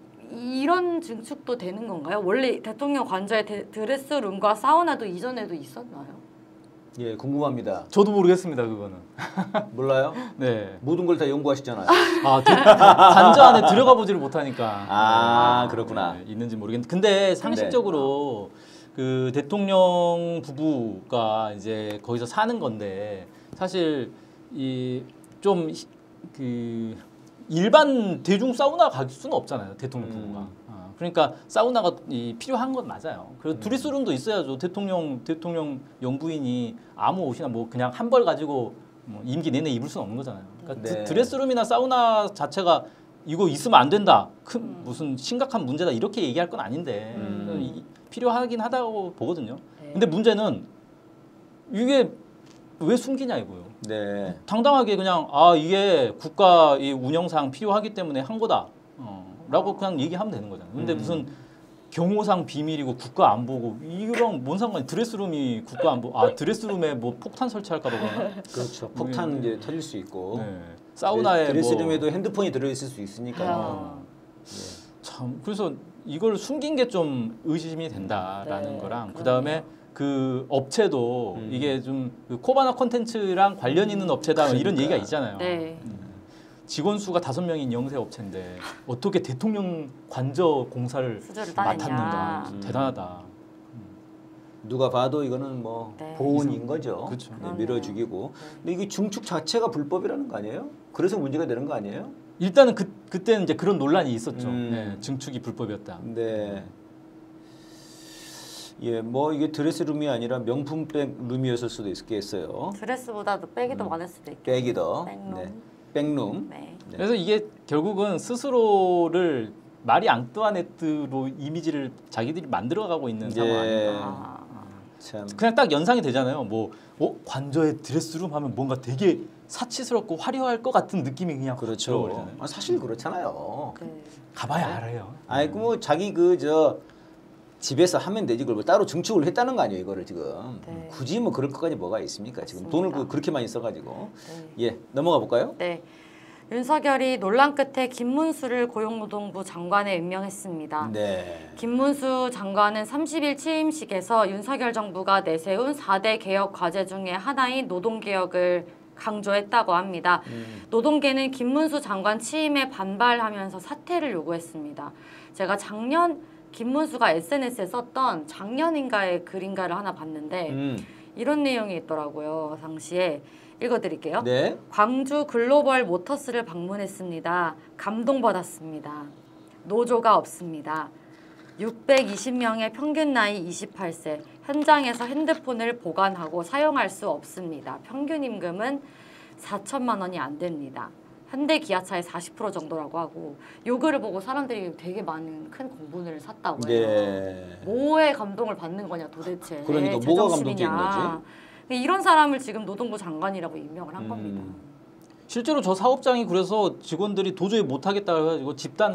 S6: 이런 증축도 되는 건가요? 원래 대통령 관저에 드레스룸과 사우나도 이전에도 있었나요?
S4: 예, 궁금합니다.
S5: 저도 모르겠습니다 그거는.
S4: 몰라요?
S5: 네.
S4: 모든 걸 다 연구하시잖아요.
S5: 관저 안에 들어가 보지를 못하니까.
S4: 아, 그렇구나.
S5: 네, 있는지 모르겠는데 근데 상식적으로 그 대통령 부부가 이제 거기서 사는 건데 사실 이 좀 그 일반 대중 사우나 갈 수는 없잖아요 대통령 부부가. 그러니까 사우나가 필요한 건 맞아요. 그리고 드레스룸도 있어야죠. 대통령 영부인이 아무 옷이나 뭐 그냥 한 벌 가지고 뭐 임기 내내 입을 수는 없는 거잖아요. 그러니까
S4: 네.
S5: 드레스룸이나 사우나 자체가 이거 있으면 안 된다. 큰 무슨 심각한 문제다 이렇게 얘기할 건 아닌데 필요하긴 하다고 보거든요.
S6: 네.
S5: 근데 문제는 이게 왜 숨기냐 이거요.
S4: 네.
S5: 당당하게 그냥 이게 국가 이 운영상 필요하기 때문에 한 거다. 라고 그냥 얘기하면 되는 거잖아요. 근데 무슨 경호상 비밀이고 국가 안보고 이거랑 뭔 상관이? 드레스룸이 국가 안보? 드레스룸에 뭐 폭탄 설치할까 보구나.
S4: 그렇죠. 폭탄 이제 터질 수 있고.
S5: 네. 사우나에
S4: 드레스룸에도 핸드폰이 들어있을 수 있으니까요.
S5: 참 그래서 이걸 숨긴 게 좀 의심이 된다라는
S6: 네,
S5: 거랑
S6: 그럼요.
S5: 그다음에 그 업체도 이게 좀 그 코바나 콘텐츠랑 관련 있는 업체다 이런 얘기가 있잖아요.
S6: 네.
S5: 직원 수가 5명인 영세 업체인데 어떻게 대통령 관저 공사를
S6: 수주를 따냈냐.
S5: 맡았는가 대단하다.
S4: 누가 봐도 이거는 뭐
S6: 네.
S4: 보온인 거죠.
S5: 그렇죠.
S4: 네, 밀어주기고. 근데 이게 중축 자체가 불법이라는 거 아니에요? 그래서 문제가 되는 거 아니에요?
S5: 일단은 그때는 이제 그런 논란이 있었죠.
S4: 음.
S5: 네, 증축이 불법이었다.
S4: 네. 예, 뭐 이게 드레스룸이 아니라 명품백 룸이었을 수도 있겠어요.
S6: 드레스보다도 백이 더 많을 수도 있겠네요.
S4: 백이 더.
S6: 백룸.
S4: 네. 백룸.
S6: 네.
S4: 네.
S5: 그래서 이게 결국은 스스로를 마리 앙뚜아네트로 이미지를 자기들이 만들어가고 있는 상황 아닌가.
S4: 참.
S5: 그냥 딱 연상이 되잖아요. 뭐 관저에 드레스룸 하면 뭔가 되게 사치스럽고 화려할 것 같은 느낌이 그냥 확
S4: 그렇죠.
S5: 들어버리잖아요.
S4: 사실 그렇잖아요.
S6: 네.
S5: 가봐야 알아요.
S4: 아이고 뭐 자기 집에서 하면 되지 그걸 뭐 따로 증축을 했다는 거 아니에요 이거를 지금.
S6: 네.
S4: 굳이 뭐 그럴 것까지 뭐가 있습니까 지금
S6: 맞습니다.
S4: 돈을 그렇게 많이 써가지고.
S6: 네.
S4: 예, 넘어가 볼까요?
S6: 네. 윤석열이 논란 끝에 김문수를 고용노동부 장관에 임명했습니다.
S4: 네.
S6: 김문수 장관은 30일 취임식에서 윤석열 정부가 내세운 4대 개혁 과제 중에 하나인 노동개혁을 강조했다고 합니다. 노동계는 김문수 장관 취임에 반발하면서 사퇴를 요구했습니다. 제가 작년 김문수가 SNS에 썼던 작년인가의 글인가를 하나 봤는데 이런 내용이 있더라고요. 당시에 읽어드릴게요.
S4: 네.
S6: 광주 글로벌 모터스를 방문했습니다. 감동받았습니다. 노조가 없습니다. 620명의 평균 나이 28세, 현장에서 핸드폰을 보관하고 사용할 수 없습니다. 평균 임금은 4천만 원이 안 됩니다. 현대 기아차의 40% 정도라고 하고 요 글을 보고 사람들이 되게 많은 큰 공분을 샀다고 해요.
S4: 네.
S6: 뭐에 감동을 받는 거냐 도대체.
S4: 그러니까 뭐가 감동적인
S6: 제정신이냐. 이런 사람을 지금 노동부 장관이라고 임명을 한 겁니다.
S5: 실제로 저 사업장이 그래서 직원들이 도저히 못하겠다 해가지고 집단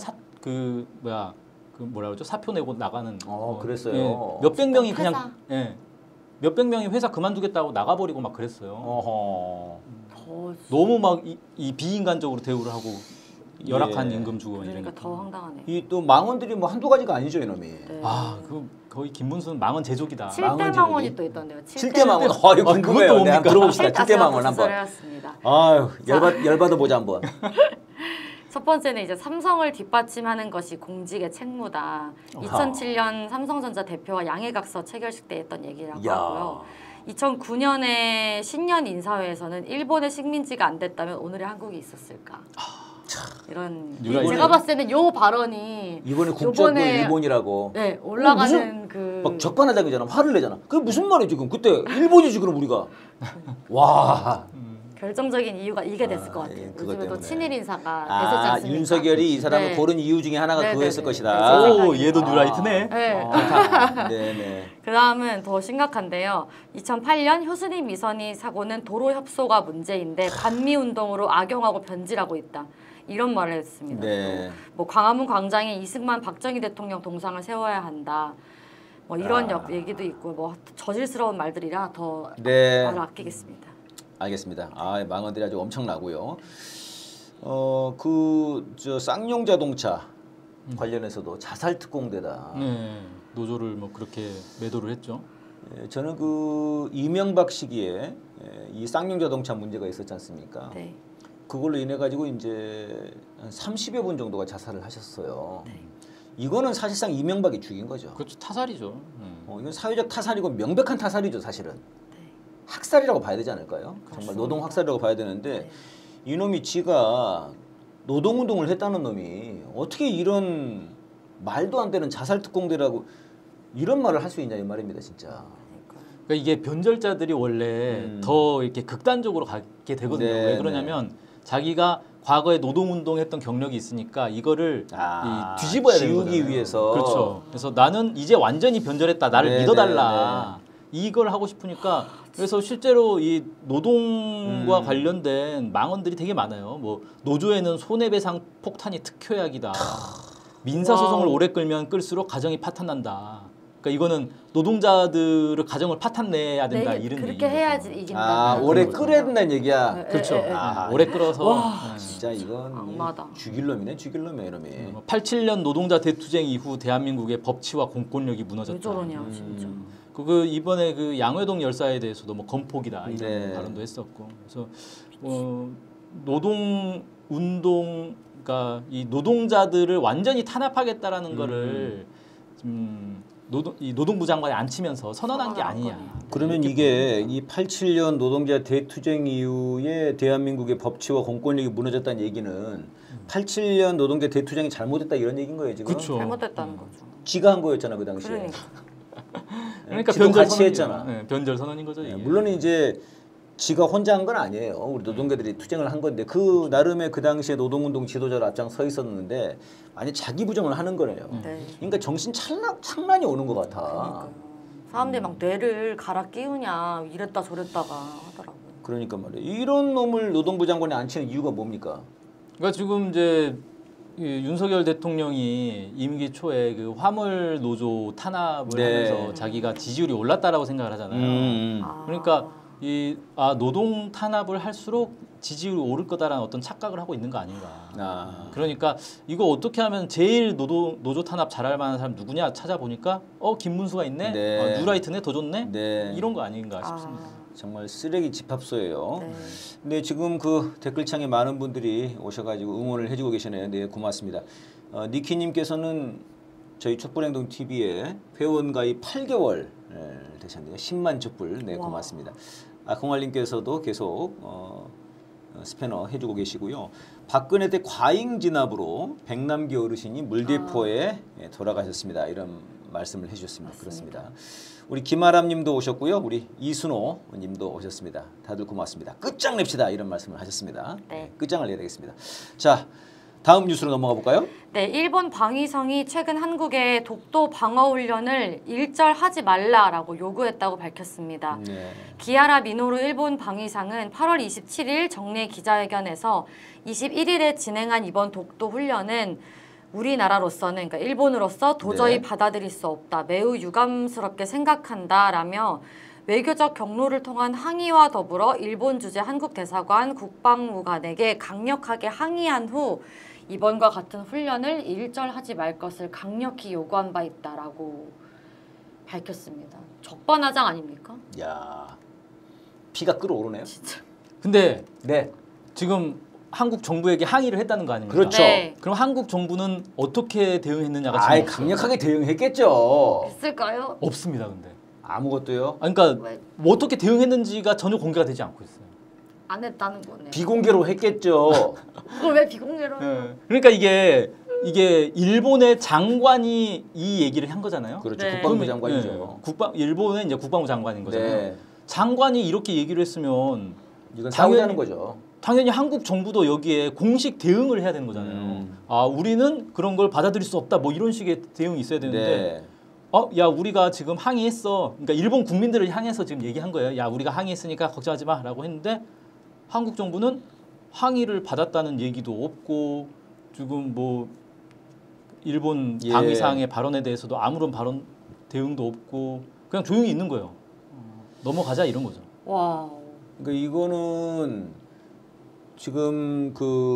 S5: 사표 내고 나가는.
S4: 그랬어요.
S5: 예, 몇백 명이
S6: 회사.
S5: 그냥 몇백 명이 회사 그만두겠다고 나가버리고 막 그랬어요.
S4: 어허.
S5: 너무 막 이 비인간적으로 대우를 하고 열악한
S4: 예.
S5: 임금 주고
S6: 그러니까
S5: 이러니까.
S6: 더 황당하네.
S4: 이 또 망원들이 뭐 한두 가지가 아니죠 이놈이.
S6: 네.
S5: 그 거의 김문수는 망원 제조기다.
S6: 7대 망원이 또 있던데요.
S4: 7대 망원. 이거 궁금해요.
S5: 그것도
S4: 네,
S5: 뭡니까?
S4: 한번 들어봅시다. 7대 망원 한번.
S6: 해왔습니다.
S4: 아유, 열받아 보자 한번.
S6: 첫 번째는 이제 삼성을 뒷받침하는 것이 공직의 책무다. 2007년 삼성전자 대표와 양해각서 체결식 때 했던 얘기라고 하고요. 2009년에 신년 인사회에서는 일본의 식민지가 안 됐다면 오늘의 한국이 있었을까? 이런 제가 봤을 때는 요 발언이
S4: 이번에 국적도 일본이라고.
S6: 네 올라가는 그
S4: 막 적반하장이잖아. 화를 내잖아. 그게 무슨 말이야 지금? 그때 일본이지 그럼 우리가. 와.
S6: 결정적인 이유가 이게 됐을 것 같아요.
S4: 예, 그것
S6: 요즘에 또
S4: 때문에.
S6: 친일 인사가
S4: 아,
S6: 대세지 않습니까?
S4: 윤석열이 이 사람을
S6: 네.
S4: 고른 이유 중에 하나가
S6: 네,
S4: 그거였을
S6: 네,
S4: 것이다.
S6: 네.
S5: 오, 얘도 뉴라이트네.
S6: 네.
S4: 네네.
S6: 그 다음은 더 심각한데요. 2008년 효순이 미선이 사고는 도로 협소가 문제인데 반미운동으로 악용하고 변질하고 있다. 이런 말을 했습니다.
S4: 네.
S6: 또 뭐 광화문 광장에 이승만 박정희 대통령 동상을 세워야 한다. 뭐 이런 얘기도 있고 뭐 저질스러운 말들이라 더
S4: 네.
S6: 말을 아끼겠습니다.
S4: 알겠습니다. 아, 망언들이 아주 엄청나고요. 그 쌍용 자동차 관련해서도 자살 특공대다.
S5: 네, 노조를 뭐 그렇게 매도를 했죠.
S4: 예, 저는 그 이명박 시기에 이 쌍용 자동차 문제가 있었지 않습니까?
S6: 네.
S4: 그걸로 인해 가지고 이제 한 30여 분 정도가 자살을 하셨어요.
S6: 네.
S4: 이거는 사실상 이명박이 죽인 거죠.
S5: 그렇죠, 타살이죠.
S4: 이건 사회적 타살이고 명백한 타살이죠, 사실은.
S6: 네.
S4: 학살이라고 봐야 되지 않을까요? 정말 노동 학살이라고 봐야 되는데
S6: 네.
S4: 이놈이 지가 노동운동을 했다는 놈이 어떻게 이런 말도 안 되는 자살 특공대라고 이런 말을 할 수 있냐 이 말입니다, 진짜.
S5: 그러니까 이게 변절자들이 원래 더 이렇게 극단적으로 가게 되거든요.
S4: 네,
S5: 왜 그러냐면 자기가 과거에 노동운동했던 경력이 있으니까 이거를
S4: 아,
S5: 이 뒤집어야 되는
S4: 지우기
S5: 거잖아요.
S4: 위해서.
S5: 그렇죠. 그래서 나는 이제 완전히 변절했다. 나를
S4: 네,
S5: 믿어달라. 이걸 하고 싶으니까 그래서 실제로 이 노동과 관련된 망언들이 되게 많아요. 뭐 노조에는 손해배상 폭탄이 특효약이다. 민사소송을 오래 끌면 끌수록 가정이 파탄난다. 그러니까 이거는 노동자들을 가정을 파탄내야 된다.
S6: 네,
S5: 이런
S6: 그렇게
S5: 얘기인
S6: 해야지
S5: 거죠.
S6: 이긴다.
S4: 아, 오래 끌어야 된다는 얘기야.
S6: 네,
S5: 그렇죠.
S6: 네, 네.
S4: 아,
S5: 오래 끌어서 네.
S4: 진짜 이건
S6: 악마다.
S4: 죽일 놈이네, 죽일 놈이야, 이놈이.
S5: 87년 노동자 대투쟁 이후 대한민국의 법치와 공권력이 무너졌다.
S6: 왜 저러냐 진짜.
S5: 그 이번에 그 양회동 열사에 대해서도 뭐 건폭이다 이런
S4: 네.
S5: 발언도 했었고, 그래서 노동 운동, 그러니까 이 노동자들을 완전히 탄압하겠다라는 거를 이 노동부 장관이 안 치면서 선언한 게 아니냐.
S4: 그러면 이게 이 87년 노동자 대투쟁 이후에 대한민국의 법치와 공권력이 무너졌다는 얘기는 87년 노동자 대투쟁이 잘못했다 이런 얘기인 거예요 지금.
S5: 그렇죠.
S6: 잘못됐다는 거죠.
S4: 지가 한 거였잖아 그 당시에.
S6: 그러니까
S4: 지도
S5: 변절
S4: 같이
S5: 선언이에요.
S4: 했잖아.
S5: 네, 변절 선언인 거죠. 이게.
S4: 물론 이제 지가 혼자 한 건 아니에요. 우리 노동자들이 투쟁을 한 건데 그 나름의 그 당시에 노동운동 지도자로 앞장 서 있었는데 만약 자기 부정을 하는 거네요.
S6: 네.
S4: 그러니까 정신 창란이 오는 것 같아.
S6: 그러니까요. 사람들이 막 뇌를 갈아 끼우냐 이랬다 저랬다가 하더라고요.
S4: 그러니까 말이에요. 이런 놈을 노동부 장관이 안 치는 이유가 뭡니까?
S5: 그러니까 지금 이제 이 윤석열 대통령이 임기 초에 그 화물 노조 탄압을
S4: 네.
S5: 하면서 자기가 지지율이 올랐다라고 생각을 하잖아요. 그러니까 노동 탄압을 할수록 지지율이 오를 거다라는 어떤 착각을 하고 있는 거 아닌가. 그러니까 이거 어떻게 하면 제일 노조 탄압 잘할 만한 사람 누구냐 찾아보니까 김문수가 있네.
S4: 네.
S5: 뉴라이트네 더 좋네.
S4: 네.
S5: 이런 거 아닌가 싶습니다.
S4: 정말 쓰레기 집합소예요.
S6: 네.
S4: 근데 지금 그 댓글창에 많은 분들이 오셔가지고 응원을 해주고 계시네요. 네, 고맙습니다. 니키님께서는 저희 촛불행동 TV에 회원 가입 8개월 되셨네요. 10만 촛불. 네, 고맙습니다. 공알님께서도 계속 스패너 해주고 계시고요. 박근혜 때 과잉 진압으로 백남기 어르신이 물대포에 돌아가셨습니다. 이런 말씀을 해주셨습니다. 그렇습니다. 우리 김아람님도 오셨고요. 우리 이순호님도 오셨습니다. 다들 고맙습니다. 끝장냅시다 이런 말씀을 하셨습니다.
S6: 네.
S4: 끝장을 내야 되겠습니다. 자, 다음 뉴스로 넘어가 볼까요?
S6: 네, 일본 방위성이 최근 한국에 독도 방어 훈련을 일절하지 말라라고 요구했다고 밝혔습니다.
S4: 네.
S6: 기아라 미노루 일본 방위상은 8월 27일 정례 기자회견에서 21일에 진행한 이번 독도 훈련은 우리나라로서는, 그러니까 일본으로서 도저히
S4: 네.
S6: 받아들일 수 없다, 매우 유감스럽게 생각한다라며 외교적 경로를 통한 항의와 더불어 일본 주재 한국 대사관 국방부관에게 강력하게 항의한 후 이번과 같은 훈련을 일절하지 말 것을 강력히 요구한 바 있다라고 밝혔습니다. 적반하장 아닙니까?
S4: 야, 피가 끓어오르네요.
S6: 진짜.
S5: 근데
S4: 네,
S5: 지금 한국 정부에게 항의를 했다는 거 아닙니까?
S4: 그렇죠.
S6: 네.
S5: 그럼 한국 정부는 어떻게 대응했느냐가 지금
S4: 아이
S5: 없어요.
S4: 강력하게 대응했겠죠.
S6: 했을까요?
S5: 없습니다. 근데.
S4: 아무것도요.
S5: 그러니까
S6: 왜?
S5: 뭐 어떻게 대응했는지가 전혀 공개가 되지 않고 있어요.
S6: 안 했다는 거네요.
S4: 비공개로 했겠죠.
S6: 그걸 왜 비공개로 해요?
S5: 그러니까 이게 일본의 장관이 이 얘기를 한 거잖아요.
S4: 그렇죠.
S6: 네.
S4: 국방부
S5: 그러면,
S4: 장관이죠.
S5: 일본의 이제 국방부 장관인 거잖아요.
S4: 네.
S5: 장관이 이렇게 얘기를 했으면
S4: 이건 싸우자는 거죠.
S5: 당연히 한국 정부도 여기에 공식 대응을 해야 되는 거잖아요. 아, 우리는 그런 걸 받아들일 수 없다. 뭐 이런 식의 대응이 있어야 되는데 야, 우리가 지금 항의했어. 그러니까 일본 국민들을 향해서 지금 얘기한 거예요. 야, 우리가 항의했으니까 걱정하지 마라고 했는데 한국 정부는 항의를 받았다는 얘기도 없고 지금 뭐 일본 방위상의 발언에 대해서도 아무런 대응도 없고 그냥 조용히 있는 거예요. 넘어가자 이런 거죠.
S6: 와.
S4: 그러니까 이거는 지금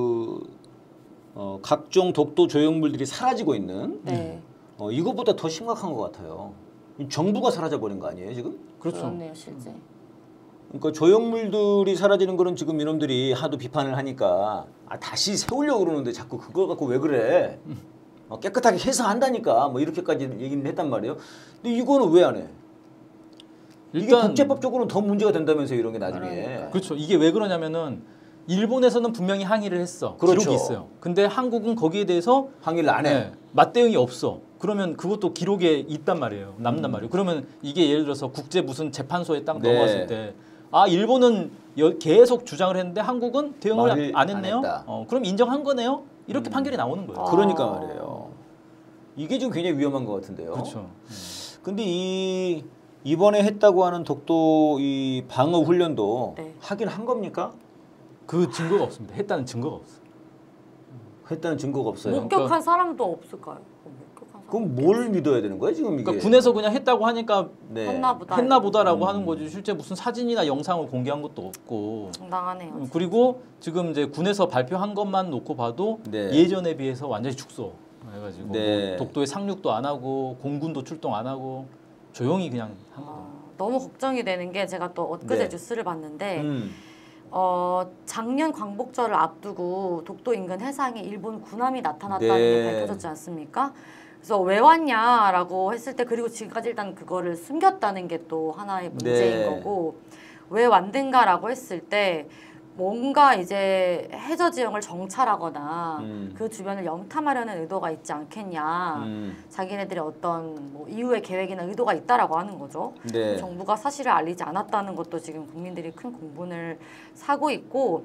S4: 각종 독도 조형물들이 사라지고 있는
S6: 네.
S4: 이것보다 더 심각한 것 같아요. 정부가 사라져 버린 거 아니에요 지금?
S5: 그렇죠.
S6: 그렇네요, 실제.
S4: 그러니까 조형물들이 사라지는 거는 지금 이놈들이 하도 비판을 하니까 다시 세우려고 그러는데 자꾸 그걸 갖고 왜 그래? 깨끗하게 해서 한다니까 뭐 이렇게까지 얘기를 했단 말이에요. 근데 이거는 왜 안 해? 이게 국제법적으로는 더 문제가 된다면서요, 이런 게 나중에.
S5: 그렇죠. 이게 왜 그러냐면은 일본에서는 분명히 항의를 했어.
S4: 그렇죠.
S5: 기록이 있어요. 근데 한국은 거기에 대해서
S4: 항의를 안 해.
S5: 네, 맞대응이 없어. 그러면 그것도 기록에 있단 말이에요. 남단 말이에요. 그러면 이게 예를 들어서 국제 무슨 재판소에 딱
S4: 네.
S5: 넘어갔을 때 일본은 계속 주장을 했는데 한국은 대응을 안 했네요. 그럼 인정한 거네요. 이렇게 판결이 나오는 거예요.
S4: 그러니까 말이에요. 이게 지금 굉장히 위험한 것 같은데요.
S5: 그렇죠.
S4: 근데 이번에 했다고 하는 독도 이 방어 훈련도
S6: 네.
S4: 하긴 한 겁니까?
S5: 그 증거가 없습니다. 했다는 증거가 없어요.
S4: 했다는 증거가 없어요.
S6: 목격한 사람도 없을까요? 목격한 사람.
S4: 그럼 뭘 믿어야 되는 거예요 지금 이게?
S5: 그러니까 군에서 그냥 했다고 하니까
S4: 네.
S6: 했나
S5: 보다라고 하는 거지. 실제 무슨 사진이나 영상을 공개한 것도 없고.
S6: 당당하네요.
S5: 그리고 지금 이제 군에서 발표한 것만 놓고 봐도
S4: 네.
S5: 예전에 비해서 완전히 축소 해가지고
S4: 네.
S5: 뭐 독도에 상륙도 안 하고 공군도 출동 안 하고 조용히 그냥 한 거예요.
S6: 너무 걱정이 되는 게 제가 또 엊그제
S4: 네.
S6: 뉴스를 봤는데
S4: 음.
S6: 작년 광복절을 앞두고 독도 인근 해상에 일본 군함이 나타났다는
S4: 네.
S6: 게 밝혀졌지 않습니까? 그래서 왜 왔냐라고 했을 때 그리고 지금까지 일단 그거를 숨겼다는 게 또 하나의 문제인
S4: 네.
S6: 거고 왜 왔는가라고 했을 때 뭔가 이제 해저 지형을 정찰하거나 그 주변을 염탐하려는 의도가 있지 않겠냐. 자기네들의 어떤 뭐 이후의 계획이나 의도가 있다라고 하는 거죠.
S4: 네.
S6: 정부가 사실을 알리지 않았다는 것도 지금 국민들이 큰 공분을 사고 있고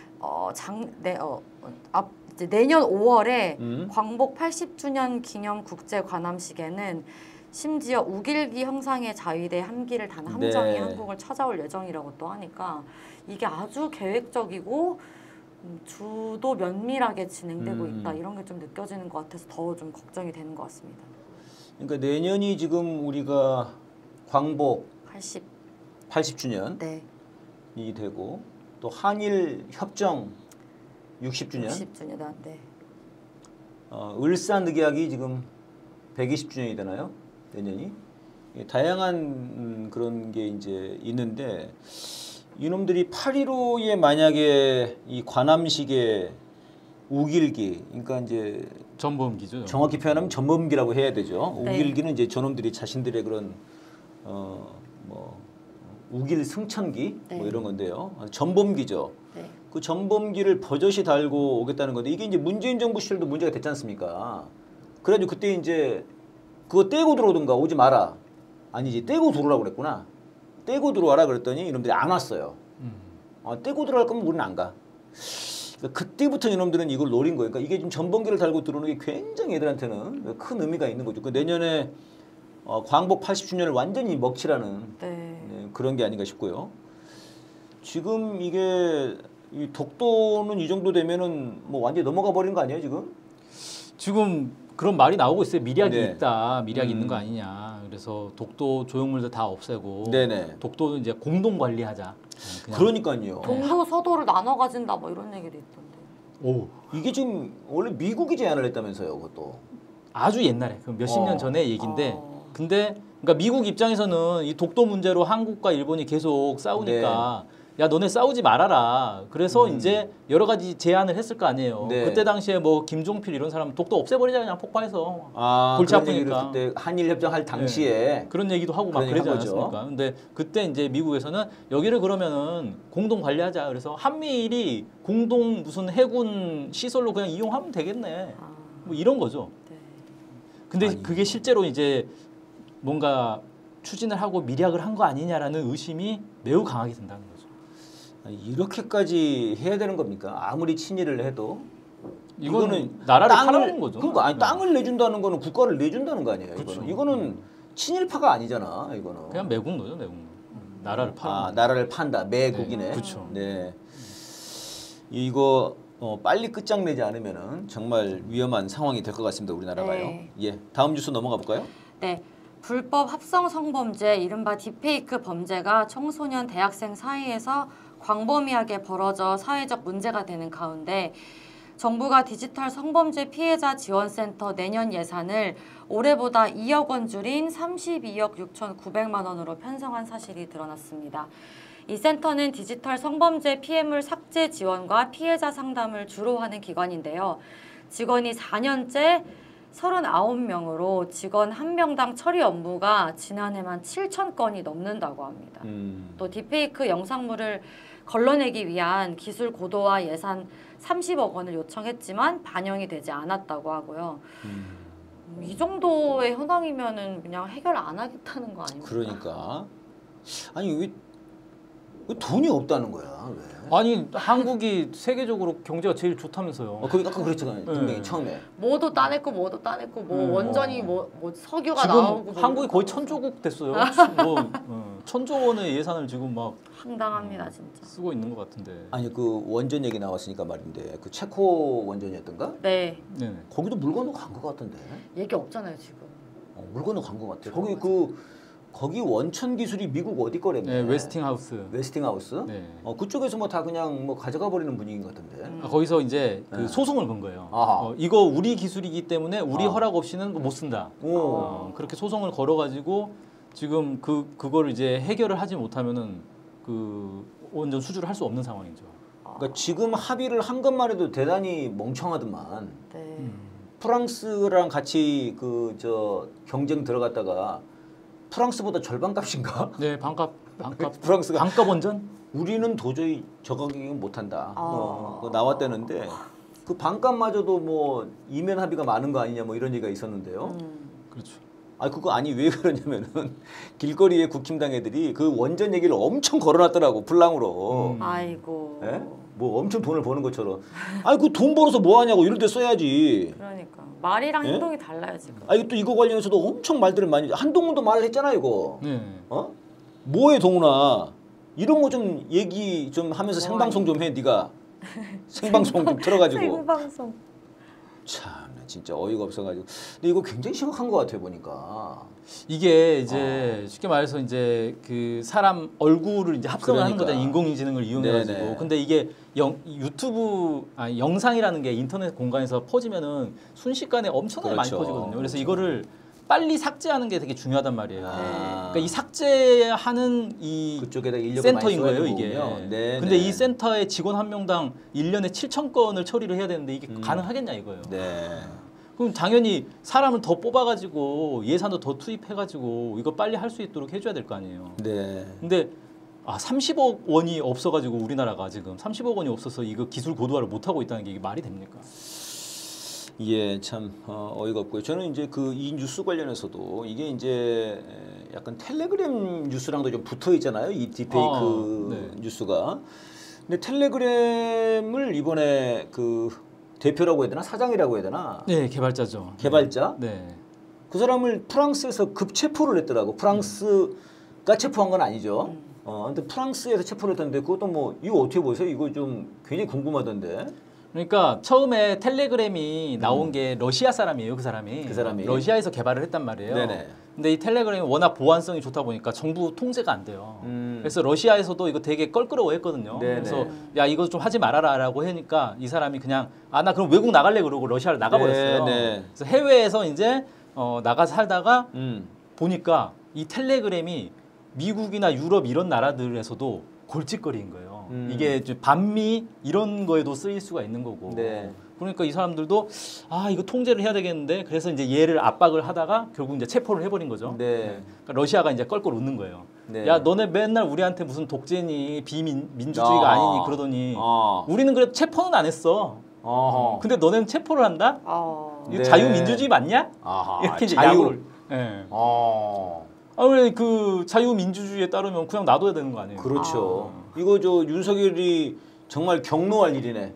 S6: 이제 내년 5월에 광복 80주년 기념 국제 관함식에는 심지어 우길기 형상의 자위대 함기를 단 함정이
S4: 네.
S6: 한국을 찾아올 예정이라고 또 하니까 이게 아주 계획적이고 주도 면밀하게 진행되고 있다 이런 게 좀 느껴지는 것 같아서 더 좀 걱정이 되는 것 같습니다.
S4: 그러니까 내년이 지금 우리가 광복 80주년이
S6: 네.
S4: 되고 또 한일 협정 60주년.
S6: 60주년. 네.
S4: 을사늑약이 지금 120주년이 되나요? 내년이. 다양한 그런 게 이제 있는데 이놈들이 8.15에 만약에 이 관함식의 우길기, 그러니까 이제
S5: 전범기죠.
S4: 정확히 표현하면 전범기라고 해야 되죠.
S6: 네.
S4: 우길기는 이제 저놈들이 자신들의 그런 우길 승천기
S6: 네.
S4: 뭐 이런 건데요. 전범기죠.
S6: 네.
S4: 그 전범기를 버젓이 달고 오겠다는 건데 이게 이제 문재인 정부 시절도 문제가 됐지 않습니까? 그래가지고 그때 이제 그거 떼고 들어오든가 오지 마라. 아니지 떼고 들어오라고 그랬구나. 떼고 들어와라 그랬더니 이놈들이 안 왔어요. 떼고 들어갈 거면 우리는 안 가. 그러니까 그때부터 이놈들은 이걸 노린 거예요. 그러니까 이게 지금 전범기를 달고 들어오는 게 굉장히 애들한테는 큰 의미가 있는 거죠. 그 내년에 광복 80주년을 완전히 먹칠하는
S6: 네.
S4: 그런 게 아닌가 싶고요. 지금 이게 이 독도는 이 정도 되면은 뭐 완전히 넘어가 버리는 거 아니에요 지금?
S5: 지금 그런 말이 나오고 있어요. 미략이
S4: 네.
S5: 있다. 미략이 있는 거 아니냐. 그래서 독도 조형물들 다 없애고
S4: 네네.
S5: 독도는 이제 공동 관리하자. 그냥.
S4: 그러니까요.
S6: 동도 서도를 나눠 가진다 뭐 이런 얘기도 있던데.
S5: 오,
S4: 이게 지금 원래 미국이 제안을 했다면서요, 그것도.
S5: 아주 옛날에 그 몇십 년 전의 얘기인데
S6: 어.
S5: 근데 그러니까 미국 입장에서는 이 독도 문제로 한국과 일본이 계속 싸우니까 야 너네 싸우지 말아라. 그래서 이제 여러 가지 제안을 했을 거 아니에요.
S4: 네.
S5: 그때 당시에 뭐 김종필 이런 사람 독도 없애버리자 그냥 폭파해서
S4: 그런
S5: 골치
S4: 얘기를
S5: 아프니까.
S4: 그때 한일 협정할 당시에
S5: 그런 얘기도 하고 막
S4: 그런
S5: 그러지
S4: 얘기 한 거죠.
S5: 않았습니까? 근데 그때 이제 미국에서는 여기를 그러면은 공동 관리하자. 그래서 한미일이 공동 무슨 해군 시설로 그냥 이용하면 되겠네. 뭐 이런 거죠.
S6: 네.
S5: 근데
S4: 아니.
S5: 그게 실제로 이제 뭔가 추진을 하고 미략을 한 거 아니냐라는 의심이 매우 강하게 든다는 거죠.
S4: 아니, 이렇게까지 해야 되는 겁니까? 아무리 친일을 해도
S5: 이거는 나라를 팔아먹는 거죠.
S4: 그러니까 아니, 땅을 내준다는 거는 국가를 내준다는 거 아니에요?
S5: 그렇죠.
S4: 이거는 친일파가 아니잖아. 이거는
S5: 그냥 매국노죠, 매국노. 나라를 팔아.
S4: 나라를 판다. 매국이네.
S5: 네, 그렇죠.
S4: 네. 이거 빨리 끝장내지 않으면은 정말 위험한 상황이 될 것 같습니다. 우리나라가요.
S6: 네.
S4: 예, 다음 뉴스 넘어가 볼까요?
S6: 네. 불법 합성 성범죄, 이른바 딥페이크 범죄가 청소년 대학생 사이에서 광범위하게 벌어져 사회적 문제가 되는 가운데 정부가 디지털 성범죄 피해자 지원센터 내년 예산을 올해보다 2억 원 줄인 32억 6,900만 원으로 편성한 사실이 드러났습니다. 이 센터는 디지털 성범죄 피해물 삭제 지원과 피해자 상담을 주로 하는 기관인데요. 직원이 4년째 39명으로 직원 1명당 처리 업무가 지난해만 7,000건이 넘는다고 합니다. 또 딥페이크 영상물을 걸러내기 위한 기술 고도화 예산 30억 원을 요청했지만 반영이 되지 않았다고 하고요. 이 정도의 현황이면은 그냥 해결 안 하겠다는 거 아닙니까?
S4: 그러니까 아니 왜 돈이 없다는 거야? 왜?
S5: 아니 한국이 세계적으로 경제가 제일 좋다면서요.
S4: 그 아까 그랬잖아요. 분명히 처음에.
S6: 뭐도 따냈고 원전이 뭐 석유가
S5: 지금
S6: 나오고
S5: 한국이 거의 천조국 됐어요. 뭐 천조 원의 예산을 지금 막
S6: 황당합니다 진짜.
S5: 쓰고 있는 것 같은데.
S4: 아니 그 원전 얘기 나왔으니까 말인데 그 체코 원전이었던가?
S6: 네.
S5: 네.
S4: 거기도 물 건너 간 것 같던데.
S6: 얘기 없잖아요 지금.
S4: 물 건너 간 것 같아. 거기 원천 기술이 미국 어디 거래며?
S5: 네, 웨스팅하우스.
S4: 웨스팅하우스?
S5: 네.
S4: 그쪽에서 뭐 다 그냥 뭐 가져가 버리는 분위기인 것 같은데.
S5: 거기서 이제 그
S4: 네.
S5: 소송을 건 거예요.
S4: 아하.
S5: 이거 우리 기술이기 때문에 우리 허락 없이는 못 쓴다.
S4: 오.
S5: 그렇게 소송을 걸어가지고 지금 그거를 이제 해결을 하지 못하면은 그 원전 수주를 할 수 없는 상황이죠.
S4: 그러니까 지금 합의를 한 것만 해도 대단히 멍청하더만.
S6: 네.
S4: 프랑스랑 같이 경쟁 들어갔다가 프랑스보다 절반 값인가?
S5: 네, 반값
S4: 프랑스가
S5: 반값 원전?
S4: 우리는 도저히 저 가격은 못한다. 그거 나왔다는데 그 반값마저도 뭐 이면 합의가 많은 거 아니냐 뭐 이런 얘기가 있었는데요.
S5: 그렇죠.
S4: 왜 그러냐면은 길거리에 국힘당 애들이 그 원전 얘기를 엄청 걸어놨더라고 블랑으로.
S6: 아이고.
S4: 예? 뭐 엄청 돈을 버는 것처럼. 그 돈 벌어서 뭐 하냐고 이럴 때 써야지.
S6: 그러니까 말이랑
S4: 예?
S6: 행동이 달라요 지금.
S4: 또 이거 관련해서도 엄청 말들을 많이 한동훈도 말을 했잖아 이거.
S5: 네.
S4: 뭐해 동훈아 이런 거 좀 얘기 좀 하면서 생방송 좀 해 네가. 생방송 좀 틀어가지고.
S6: 생방송.
S4: 참 진짜 어이가 없어가지고. 근데 이거 굉장히 심각한 것 같아 보니까.
S5: 이게 이제 쉽게 말해서 이제 그 사람 얼굴을 이제 합성을 하는
S4: 그러니까.
S5: 거잖아요. 인공지능을 이용해가지고.
S4: 네네.
S5: 근데 이게 영상이라는 게 인터넷 공간에서 퍼지면은 순식간에 엄청나게 많이
S4: 그렇죠.
S5: 퍼지거든요. 그래서 이거를 빨리 삭제하는 게 되게 중요하단 말이에요. 그러니까 이 삭제하는 이
S4: 그쪽에다 인력을
S5: 센터인
S4: 많이 써야
S5: 거예요, 이게.
S4: 되고 네,
S5: 근데 이 센터의 직원 한 명당 1년에 7,000건을 처리를 해야 되는데 이게 가능하겠냐 이거예요.
S4: 네.
S5: 그럼 당연히 사람을 더 뽑아가지고 예산도 더 투입해가지고 이거 빨리 할 수 있도록 해줘야 될 거 아니에요.
S4: 네.
S5: 근데 30억 원이 없어가지고 우리나라가 지금 30억 원이 없어서 이거 기술 고도화를 못 하고 있다는 게 이게 말이 됩니까?
S4: 예, 참 어이가 없고요. 저는 이제 이 뉴스 관련해서도 이게 이제 약간 텔레그램 뉴스랑도 좀 붙어 있잖아요. 이 딥페이크
S5: 네.
S4: 뉴스가. 근데 텔레그램을 이번에 대표라고 해야 되나 사장이라고 해야 되나
S5: 네, 개발자죠.
S4: 개발자
S5: 네.
S4: 그 사람을 프랑스에서 급체포를 했더라고. 프랑스가 체포한 건 아니죠. 근데 프랑스에서 체포를 했던데 그것도 뭐 이거 어떻게 보세요? 이거 좀 굉장히 궁금하던데.
S5: 그러니까 처음에 텔레그램이 나온 게 러시아 사람이에요, 그 사람이. 러시아에서 개발을 했단 말이에요.
S4: 네네.
S5: 근데 이 텔레그램이 워낙 보안성이 좋다 보니까 정부 통제가 안 돼요. 그래서 러시아에서도 이거 되게 껄끄러워했거든요.
S4: 네네.
S5: 그래서 야 이거 좀 하지 말아라라고 하니까 이 사람이 그냥 나 그럼 외국 나갈래 그러고 러시아를 나가버렸어요.
S4: 네네.
S5: 그래서 해외에서 이제 나가서 살다가 보니까 이 텔레그램이 미국이나 유럽 이런 나라들에서도 골칫거리인 거예요. 이게 이제 반미 이런 거에도 쓰일 수가 있는 거고.
S4: 네.
S5: 그러니까 이 사람들도 이거 통제를 해야 되겠는데 그래서 이제 얘를 압박을 하다가 결국 이제 체포를 해버린 거죠.
S4: 네.
S5: 그러니까 러시아가 이제 껄껄 웃는 거예요.
S4: 네.
S5: 야 너네 맨날 우리한테 무슨 독재니 비민주주의가 아니니 그러더니 우리는 그래도 체포는 안 했어. 근데 너네는 체포를 한다? 이거
S4: 네.
S5: 자유민주주의 맞냐?
S4: 아하.
S5: 이렇게 이제
S4: 자유.
S5: 야구를. 네. 왜 그 자유민주주의에 따르면 그냥 놔둬야 되는 거 아니에요?
S4: 그렇죠. 이거 저 윤석열이 정말 경로할 일이네.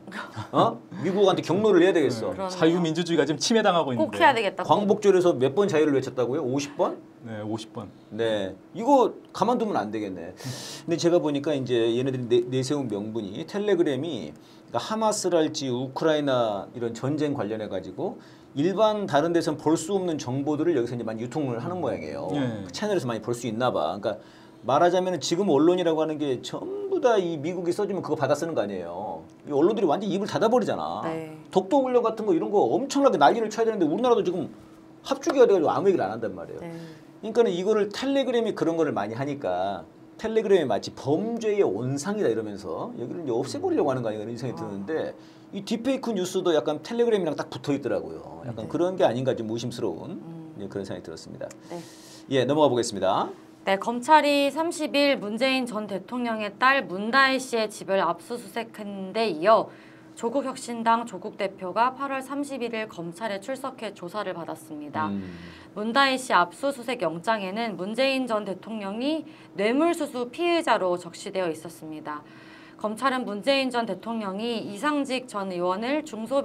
S4: 미국한테 경로를 해야 되겠어.
S6: 그러네요.
S5: 자유민주주의가 지금 침해당하고 있는데.
S6: 꼭 해야 되겠다.
S4: 광복절에서 몇 번 자유를 외쳤다고요? 50번?
S5: 네, 50번.
S4: 네, 이거 가만두면 안 되겠네. 근데 제가 보니까 이제 얘네들이 내세운 명분이 텔레그램이 그러니까 하마스랄지 우크라이나 이런 전쟁 관련해 가지고 일반 다른 데서는 볼 수 없는 정보들을 여기서 이제 많이 유통을 하는 모양이에요.
S5: 네.
S4: 그 채널에서 많이 볼 수 있나 봐. 그러니까 말하자면 지금 언론이라고 하는 게 전부 다 이 미국이 써주면 그거 받아 쓰는 거 아니에요. 이 언론들이 완전 입을 닫아버리잖아.
S6: 네.
S4: 독도 훈련 같은 거 이런 거 엄청나게 난리를 쳐야 되는데 우리나라도 지금 합죽이가 돼가지고 아무 얘기를 안 한단 말이에요.
S6: 네.
S4: 그러니까는 이거를 텔레그램이 그런 거를 많이 하니까 텔레그램이 마치 범죄의 온상이다 이러면서 여기를 이제 없애버리려고 하는 거 아닌가 이런 생각이 드는데 이 딥페이크 뉴스도 약간 텔레그램이랑 딱 붙어 있더라고요. 약간 그런 게 아닌가 좀 의심스러운 그런 생각이 들었습니다.
S6: 네.
S4: 예, 넘어가 보겠습니다.
S6: 네, 검찰이 30일 문재인 전 대통령의 딸 문다혜 씨의 집을 압수수색한 데 이어 조국혁신당 조국 대표가 8월 31일 검찰에 출석해 조사를 받았습니다. 문다혜 씨 압수수색 영장에는 문재인 전 대통령이 뇌물수수 피의자로 적시되어 있었습니다. 검찰은 문재인 전 대통령이 이상직 전 의원을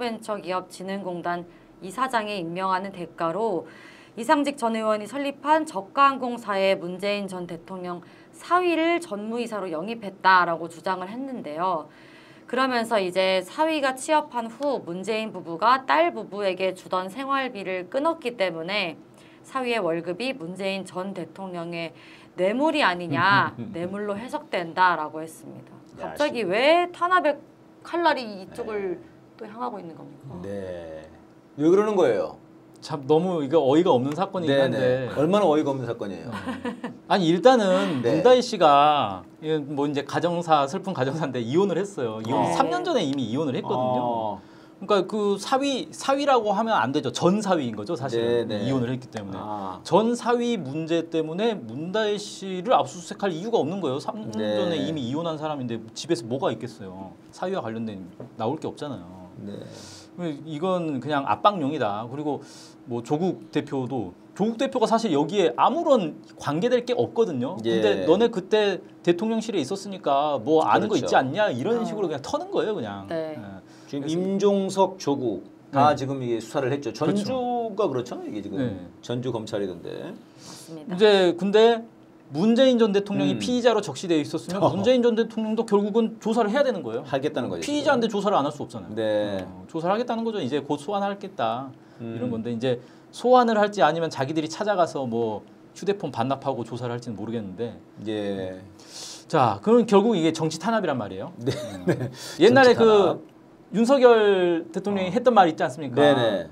S6: 중소벤처기업진흥공단 이사장에 임명하는 대가로 이상직 전 의원이 설립한 저가항공사에 문재인 전 대통령 사위를 전무이사로 영입했다라고 주장을 했는데요. 그러면서 이제 사위가 취업한 후 문재인 부부가 딸 부부에게 주던 생활비를 끊었기 때문에 사위의 월급이 문재인 전 대통령의 뇌물이 아니냐, 뇌물로 해석된다라고 했습니다. 갑자기 왜 탄압의 칼날이 이쪽을 또 향하고 있는 겁니까?
S4: 네. 왜 그러는 거예요?
S5: 참 너무 이거 어이가 없는 사건이긴 한데.
S4: 얼마나 어이가 없는 사건이에요.
S5: 아니 일단은
S4: 네.
S5: 문다혜 씨가 뭐 이제 가정사 슬픈 가정사인데 이혼을 했어요. 이혼 3년 전에 이미 이혼을 했거든요. 그러니까 그 사위라고 하면 안 되죠. 전 사위인 거죠, 사실은.
S4: 네, 네.
S5: 이혼을 했기 때문에. 전 사위 문제 때문에 문다혜 씨를 압수수색할 이유가 없는 거예요. 3년
S4: 네.
S5: 전에 이미 이혼한 사람인데 집에서 뭐가 있겠어요. 사위와 관련된 나올 게 없잖아요.
S4: 네.
S5: 이건 그냥 압박용이다. 그리고 뭐 조국 대표가 사실 여기에 아무런 관계될 게 없거든요. 근데
S4: 예.
S5: 너네 그때 대통령실에 있었으니까 뭐 아는 거
S4: 그렇죠.
S5: 있지 않냐 이런 식으로 그냥 터는 거예요, 그냥.
S6: 네.
S4: 지금 임종석, 조국 다
S5: 네.
S4: 지금 이게 수사를 했죠. 전주가 그렇죠? 이게 지금
S5: 네.
S4: 전주 검찰이던데.
S6: 맞습니다.
S5: 이제 근데 문재인 전 대통령이 피의자로 적시되어 있었으면 문재인 전 대통령도 결국은 조사를 해야 되는 거예요.
S4: 하겠다는 거죠.
S5: 피의자인데 조사를 안 할 수 없잖아요.
S4: 네.
S5: 조사를 하겠다는 거죠. 이제 곧 소환하겠다 이런 건데 이제 소환을 할지 아니면 자기들이 찾아가서 뭐 휴대폰 반납하고 조사를 할지는 모르겠는데.
S4: 예.
S5: 자, 그럼 결국 이게 정치 탄압이란 말이에요.
S4: 네. 네.
S5: 옛날에
S4: 정치 탄압.
S5: 그 윤석열 대통령이 했던 말 있지 않습니까?
S4: 네네.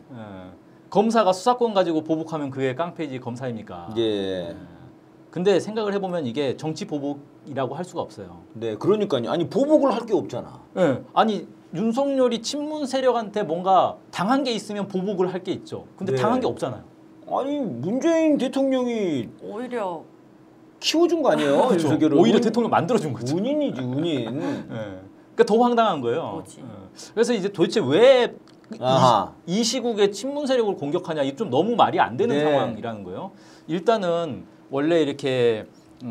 S5: 검사가 수사권 가지고 보복하면 그게 깡패지 검사입니까?
S4: 예.
S5: 근데 생각을 해보면 이게 정치 보복이라고 할 수가 없어요.
S4: 네, 그러니까요. 아니 보복을 할 게 없잖아.
S5: 네. 아니 윤석열이 친문 세력한테 뭔가 당한 게 있으면 보복을 할 게 있죠. 근데
S4: 네.
S5: 당한 게 없잖아요.
S4: 아니 문재인 대통령이
S6: 오히려
S4: 키워준 거 아니에요? 윤석열을.
S5: 그렇죠. 오히려 대통령 만들어준 거죠.
S4: 운인이지 운인.
S5: 네. 그러니까 더 황당한 거예요.
S6: 뭐지?
S5: 그래서 이제 도대체 왜
S4: 아하.
S5: 이 시국에 친문 세력을 공격하냐 이게 좀 너무 말이 안 되는
S4: 네.
S5: 상황이라는 거예요. 일단은 원래 이렇게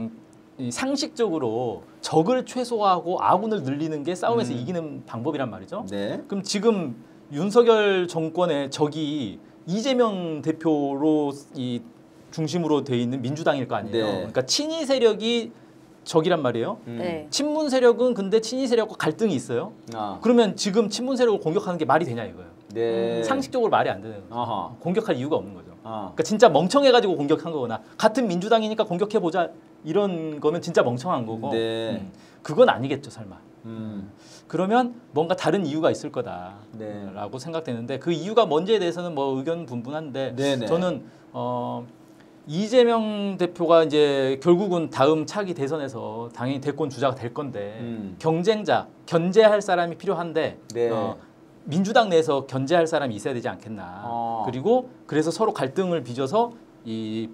S5: 이 상식적으로 적을 최소화하고 아군을 늘리는 게 싸움에서 이기는 방법이란 말이죠.
S4: 네.
S5: 그럼 지금 윤석열 정권의 적이 이재명 대표로 이 중심으로 돼 있는 민주당일 거 아니에요.
S4: 네.
S5: 그러니까 친이 세력이 적이란 말이에요.
S6: 네.
S5: 친문 세력은 근데 친이 세력과 갈등이 있어요.
S4: 아.
S5: 그러면 지금 친문 세력을 공격하는 게 말이 되냐 이거예요.
S4: 네.
S5: 상식적으로 말이 안 되는 거죠.
S4: 아하.
S5: 공격할 이유가 없는 거죠.
S4: 아.
S5: 그러니까 진짜 멍청해가지고 공격한 거거나 같은 민주당이니까 공격해보자 이런 거면 진짜 멍청한 거고
S4: 네.
S5: 그건 아니겠죠 설마.
S4: 음.
S5: 그러면 뭔가 다른 이유가 있을 거다라고
S4: 네.
S5: 생각되는데 그 이유가 뭔지에 대해서는 뭐 의견 분분한데
S4: 네네.
S5: 저는 이재명 대표가 이제 결국은 다음 차기 대선에서 당연히 대권 주자가 될 건데 경쟁자, 견제할 사람이 필요한데
S4: 네.
S5: 민주당 내에서 견제할 사람이 있어야 되지 않겠나. 그리고 그래서 서로 갈등을 빚어서 이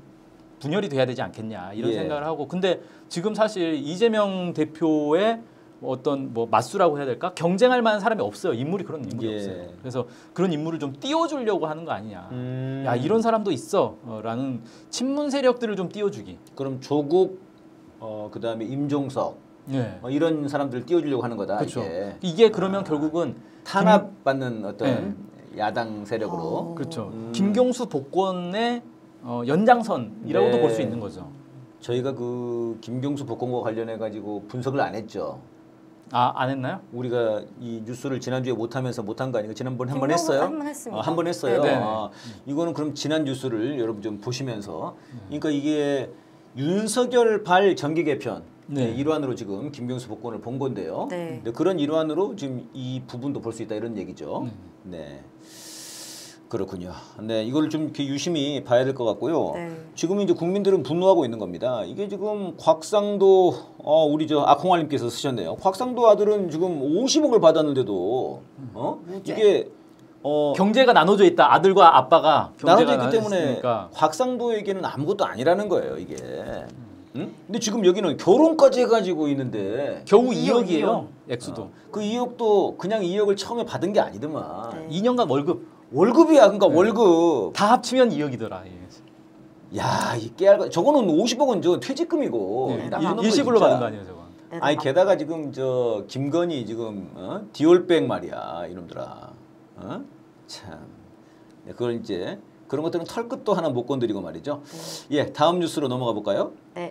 S5: 분열이 돼야 되지 않겠냐 이런
S4: 예.
S5: 생각을 하고 근데 지금 사실 이재명 대표의 어떤 뭐 맞수라고 해야 될까? 경쟁할 만한 사람이 없어요. 인물이 그런 인물이
S4: 예.
S5: 없어요. 그래서 그런 인물을 좀 띄워주려고 하는 거 아니냐. 야 이런 사람도 있어라는 친문 세력들을 좀 띄워주기.
S4: 그럼 조국 그다음에 임종석
S5: 네.
S4: 이런 사람들을 띄워주려고 하는 거다.
S5: 그렇죠.
S4: 이게
S5: 이게 그러면 결국은
S4: 탄압받는 어떤 야당 세력으로.
S5: 그렇죠. 김경수 복권의 연장선이라고도
S4: 네.
S5: 볼 수 있는 거죠.
S4: 저희가 그 김경수 복권과 관련해 가지고 분석을 안 했죠.
S5: 아, 안 했나요?
S4: 우리가 이 뉴스를 지난주에 못하면서 못한 거 아니고 지난번에 한 번
S6: 김경수
S4: 했어요?
S6: 한번 했습니다.
S4: 한 번 했어요.
S5: 네.
S4: 이거는 그럼 지난 뉴스를 여러분 좀 보시면서 그러니까 이게 윤석열 발 정기 개편
S5: 네.
S4: 일환으로 지금 김경수 복권을 본 건데요.
S6: 네.
S4: 근데 그런 일환으로 지금 이 부분도 볼 수 있다 이런 얘기죠. 네. 그렇군요. 네, 이걸 좀 이렇게 유심히 봐야 될 것 같고요.
S6: 네.
S4: 지금 이제 국민들은 분노하고 있는 겁니다. 이게 지금 곽상도 우리 저 아콩알님께서 쓰셨네요. 곽상도 아들은 지금 50억을 받았는데도 이게
S5: 경제가 나눠져 있다. 아들과 아빠가
S4: 나눠져
S5: 경제가
S4: 있기 때문에
S5: 있으니까.
S4: 곽상도에게는 아무것도 아니라는 거예요, 이게. 응? 근데 지금 여기는 결혼까지 해가지고 있는데
S5: 겨우
S6: 2억,
S5: 2억이에요. 액수도.
S4: 그 2억도 그냥 2억을 처음에 받은 게 아니더만.
S6: 네.
S5: 2년간 월급
S4: 월급이야, 그러니까 월급.
S5: 다 합치면 2억이더라.
S4: 야, 이 깨알 저거는 50억은 저 퇴직금이고 나가는
S5: 일시불로
S4: 거
S5: 받은
S4: 진짜.
S5: 거 아니에요, 저건.
S6: 네,
S4: 아니 게다가 지금 저 김건희 지금 디올백 말이야 이놈들아. 참. 네, 그걸 이제 그런 것들은 털끝도 하나 못 건드리고 말이죠. 예, 다음 뉴스로 넘어가 볼까요?
S6: 네.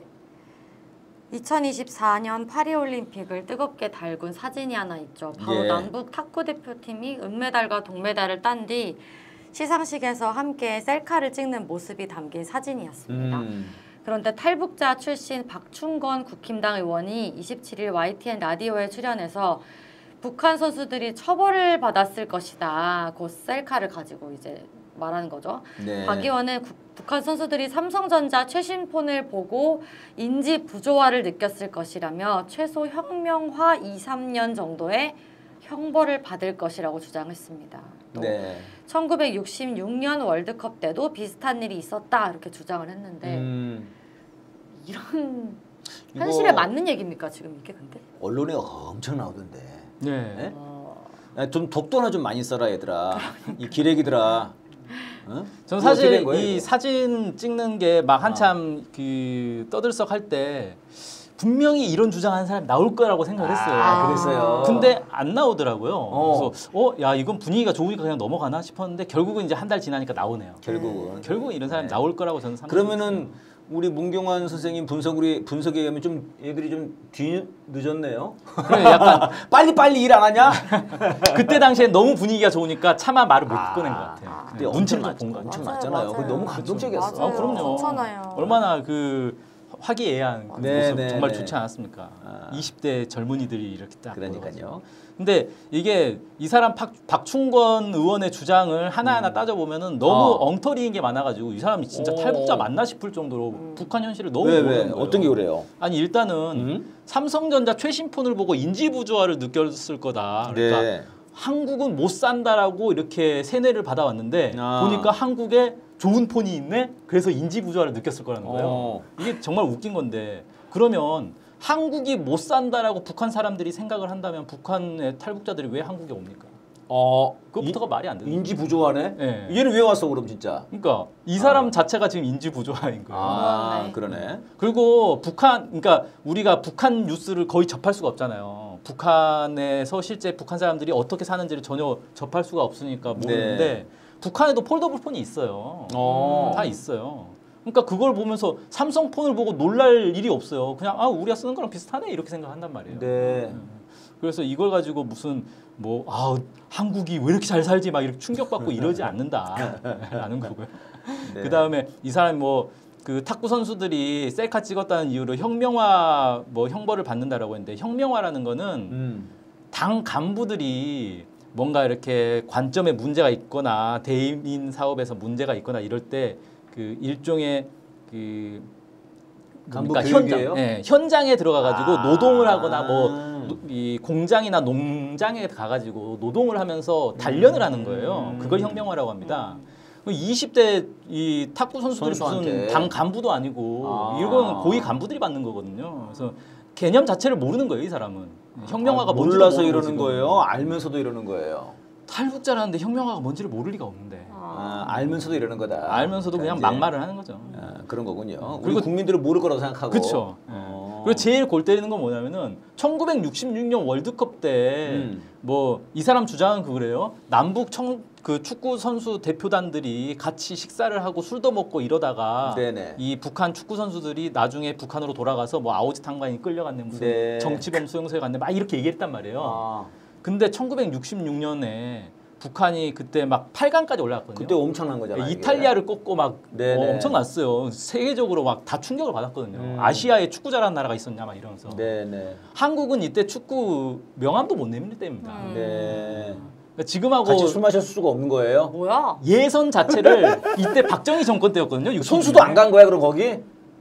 S6: 2024년 파리올림픽을 뜨겁게 달군 사진이 하나 있죠. 바로
S4: 예.
S6: 남북 탁구 대표팀이 은메달과 동메달을 딴 뒤 시상식에서 함께 셀카를 찍는 모습이 담긴 사진이었습니다. 그런데 탈북자 출신 박충건 국힘당 의원이 27일 YTN 라디오에 출연해서 북한 선수들이 처벌을 받았을 것이다. 그 셀카를 가지고 이제 말하는 거죠.
S4: 네.
S6: 박 의원은 북한 선수들이 삼성전자 최신 폰을 보고 인지 부조화를 느꼈을 것이라며 최소 혁명화 2, 3년 정도의 형벌을 받을 것이라고 주장했습니다. 또
S4: 네.
S6: 1966년 월드컵 때도 비슷한 일이 있었다 이렇게 주장을 했는데 이런 현실에 맞는 얘기입니까 지금 이게 근데?
S4: 언론에 엄청 나오던데.
S5: 네.
S4: 네? 좀 독도나 좀 많이 써라 얘들아. 이 기레기들아.
S5: 전
S4: 이거 어떻게 된
S5: 사실
S4: 거예요,
S5: 이
S4: 이거?
S5: 사진 찍는 게 막 한참 그 떠들썩할 때 분명히 이런 주장하는 사람이 나올 거라고 생각을 했어요.
S4: 그랬어요.
S5: 근데 안 나오더라고요. 그래서 야 이건 분위기가 좋으니까 그냥 넘어가나 싶었는데 결국은 이제 한 달 지나니까 나오네요. 결국은 이런 사람이 나올 거라고 저는 생각했어요.
S4: 그러면은 우리 문경환 선생님 분석에 의하면 좀 애들이 좀 뒤늦었네요.
S5: 그래 약간
S4: 빨리 일 안 하냐?
S5: 그때 당시에 너무 분위기가 좋으니까 차마 말을 못 꺼낸 것 같아요.
S4: 그때
S5: 눈치를
S4: 엄청
S5: 좀 본 것
S4: 엄청
S5: 같아요.
S4: 맞잖아요. 그거 너무
S6: 맞아요.
S4: 감동적이었어.
S6: 맞아요.
S5: 그럼요.
S6: 좋잖아요.
S5: 얼마나 그 화기애애한 그
S4: 네,
S5: 모습
S4: 네,
S5: 정말
S4: 네.
S5: 좋지 않았습니까? 20대 젊은이들이 이렇게 딱
S4: 그러니까요.
S5: 보여가지고. 근데 이게 이 사람 박충건 의원의 주장을 하나하나 따져보면은 너무 엉터리인 게 많아가지고 이 사람이 진짜 탈북자 맞나 싶을 정도로 북한 현실을 너무
S4: 왜
S5: 모르는 거예요.
S4: 어떤 게 그래요?
S5: 아니 일단은 삼성전자 최신 폰을 보고 인지 부조화를 느꼈을 거다. 그러니까
S4: 네.
S5: 한국은 못 산다라고 이렇게 세뇌를 받아왔는데 보니까 한국에 좋은 폰이 있네. 그래서 인지 부조화를 느꼈을 거라는 거예요. 이게 정말 웃긴 건데 그러면 한국이 못 산다라고 북한 사람들이 생각을 한다면 북한의 탈북자들이 왜 한국에 옵니까? 그것부터가 말이 안 되는
S4: 인지 부조화네.
S5: 네.
S4: 얘는 왜 왔어 그럼 진짜?
S5: 그러니까 이 사람 자체가 지금 인지 부조화인 거예요.
S6: 네.
S4: 그러네.
S5: 그리고 그러니까 우리가 북한 뉴스를 거의 접할 수가 없잖아요. 북한에서 실제 북한 사람들이 어떻게 사는지를 전혀 접할 수가 없으니까 모르는데 북한에도 폴더블 폰이 있어요. 다 있어요. 그러니까 그걸 보면서 삼성폰을 보고 놀랄 일이 없어요. 그냥 우리가 쓰는 거랑 비슷하네 이렇게 생각한단 말이에요.
S4: 네.
S5: 그래서 이걸 가지고 무슨 한국이 왜 이렇게 잘 살지 막 이렇게 충격받고 이러지 않는다라는 거고요.
S4: 네.
S5: 그다음에 이 사람이 그 탁구 선수들이 셀카 찍었다는 이유로 혁명화 형벌을 받는다라고 했는데 혁명화라는 거는 당 간부들이 뭔가 이렇게 관점에 문제가 있거나 대인 사업에서 문제가 있거나 이럴 때 그 일종의 그
S4: 간부
S5: 그러니까
S4: 교육이에요?
S5: 현장에 들어가가지고 노동을 하거나 이 공장이나 농장에 가가지고 노동을 하면서 단련을 하는 거예요. 그걸 혁명화라고 합니다. 20대 이 탁구 선수들이 무슨 당 간부도 아니고 이건 고위 간부들이 받는 거거든요. 그래서 개념 자체를 모르는 거예요, 이 사람은. 혁명화가 뭔지를
S4: 몰라서
S5: 모르고
S4: 이러는
S5: 지금.
S4: 거예요? 알면서도 이러는 거예요?
S5: 탈북자라는데 혁명화가 뭔지를 모를 리가 없는데.
S4: 알면서도 이러는 거다.
S5: 알면서도 그냥
S4: 이제,
S5: 막말을 하는 거죠.
S4: 그런 거군요. 우리
S5: 그리고
S4: 국민들은 모를 거라고 생각하고.
S5: 그렇죠. 그리고 제일 골 때리는 건 뭐냐면은 1966년 월드컵 때 뭐 이 사람 주장은 그래요. 남북 그 축구 선수 대표단들이 같이 식사를 하고 술도 먹고 이러다가
S4: 네네.
S5: 이 북한 축구 선수들이 나중에 북한으로 돌아가서 뭐 아오지 탄광이 끌려갔네 무슨
S4: 네. 정치범
S5: 정치범 수용소에 갔네 막 이렇게 얘기했단 말이에요.
S4: 아,
S5: 근데 1966년에 북한이 그때 막 8강까지 올라갔거든요.
S4: 그때 엄청난 거잖아요. 이게.
S5: 이탈리아를 꺾고 막
S4: 네네.
S5: 엄청났어요. 세계적으로 막 다 충격을 받았거든요. 아시아에 축구 잘하는 나라가 있었냐 막 이러면서.
S4: 네네.
S5: 한국은 이때 축구 명함도 못 내밀 때입니다.
S4: 네.
S5: 그러니까 지금하고
S4: 같이 술 마실 수가 없는 거예요?
S6: 뭐야?
S5: 예선 자체를 이때 박정희 정권 때였거든요. 60
S4: 선수도 안 간 거야 그럼 거기?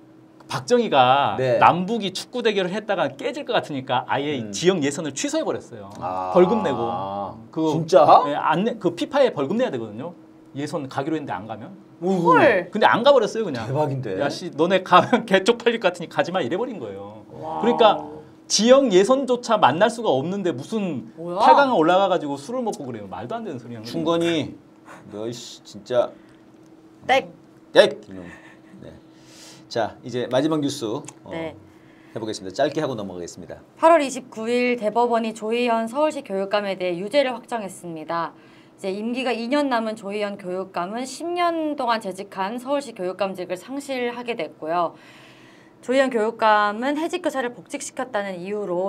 S5: 박정희가
S4: 네.
S5: 남북이 축구 대결을 했다가 깨질 것 같으니까 아예 지역 예선을 취소해 버렸어요.
S4: 아.
S5: 벌금 내고. 그거
S4: 진짜?
S5: 네, 그 피파에 벌금 내야 되거든요. 예선 가기로 했는데 안 가면.
S6: 헐.
S5: 근데 안 가버렸어요 그냥.
S4: 대박인데.
S5: 야씨 너네 가면 개쪽 팔릴 것 같으니 가지 마 이래버린 거예요. 그러니까 지역 예선조차 만날 수가 없는데 무슨
S6: 뭐야?
S5: 8강에 올라가가지고 술을 먹고 그래요. 말도 안 되는 소리야.
S4: 충건이 너 진짜
S6: 땡.
S4: 땡 이놈. 네. 자 이제 마지막 뉴스
S6: 네.
S4: 해보겠습니다. 짧게 하고 넘어가겠습니다.
S6: 8월 29일 대법원이 조희연 서울시 교육감에 대해 유죄를 확정했습니다. 이제 임기가 2년 남은 조희연 교육감은 10년 동안 재직한 서울시 교육감직을 상실하게 됐고요. 조희연 교육감은 해직교사를 복직시켰다는 이유로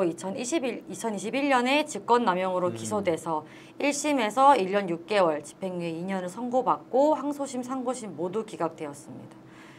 S6: 2021년에 직권남용으로 기소돼서 1심에서 1년 6개월, 집행유예 2년을 선고받고 항소심, 상고심 모두 기각되었습니다.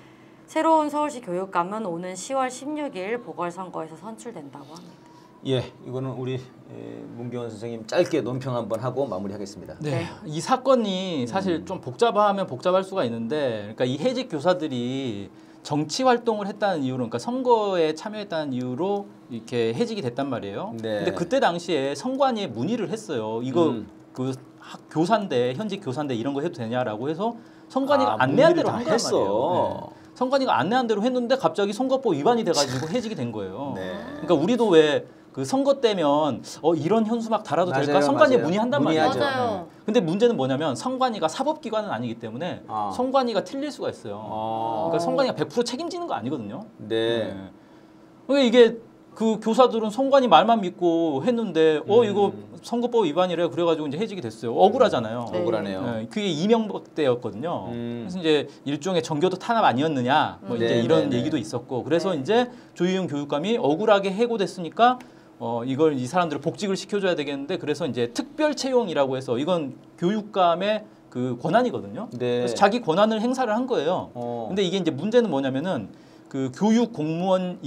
S6: 새로운 서울시 교육감은 오는 10월 16일 보궐선거에서 선출된다고 합니다.
S4: 예, 이거는 우리 문경원 선생님 짧게 논평 한번 하고 마무리하겠습니다.
S5: 네. 이 사건이 사실 좀 복잡하면 복잡할 수가 있는데, 그러니까 이 해직 교사들이 정치 활동을 했다는 이유로, 그러니까 선거에 참여했다는 이유로 이렇게 해직이 됐단 말이에요.
S4: 네.
S5: 근데 그때 당시에 선관위에 문의를 했어요. 이거 그 교사인데 현직 교사인데 이런 거 해도 되냐라고 해서 선관위가 안내한 대로 한 거란 말이에요. 네. 선관위가 안내한 대로 했는데 갑자기 선거법 위반이 돼가지고 해직이 된 거예요.
S4: 네.
S5: 그러니까 우리도 왜 그 선거 때면 이런 현수막 달아도
S4: 맞아요,
S5: 될까 선관위에
S4: 맞아요.
S5: 문의한단
S4: 문의하죠.
S5: 말이에요.
S6: 맞아요.
S5: 네. 근데 문제는 뭐냐면 선관위가 사법기관은 아니기 때문에 선관위가 틀릴 수가 있어요. 그러니까 선관위가 100% 책임지는 거 아니거든요.
S4: 네.
S5: 그러니까 이게 그 교사들은 선관위 말만 믿고 했는데 이거 선거법 위반이래 그래가지고 이제 해직이 됐어요. 억울하잖아요.
S6: 네.
S4: 억울하네요.
S5: 네, 그게 이명박 때였거든요. 그래서 이제 일종의 정교도 탄압 아니었느냐 뭐 이제
S4: 네,
S5: 이런
S4: 네, 네.
S5: 얘기도 있었고 그래서 이제 조희연 교육감이 억울하게 해고됐으니까 이걸 이 사람들을 복직을 시켜줘야 되겠는데 그래서 이제 특별 채용이라고 해서 이건 교육감의 그 권한이거든요.
S4: 네.
S5: 그래서 자기 권한을 행사를 한 거예요. 근데 이게 이제 문제는 뭐냐면은 그 교육 공무원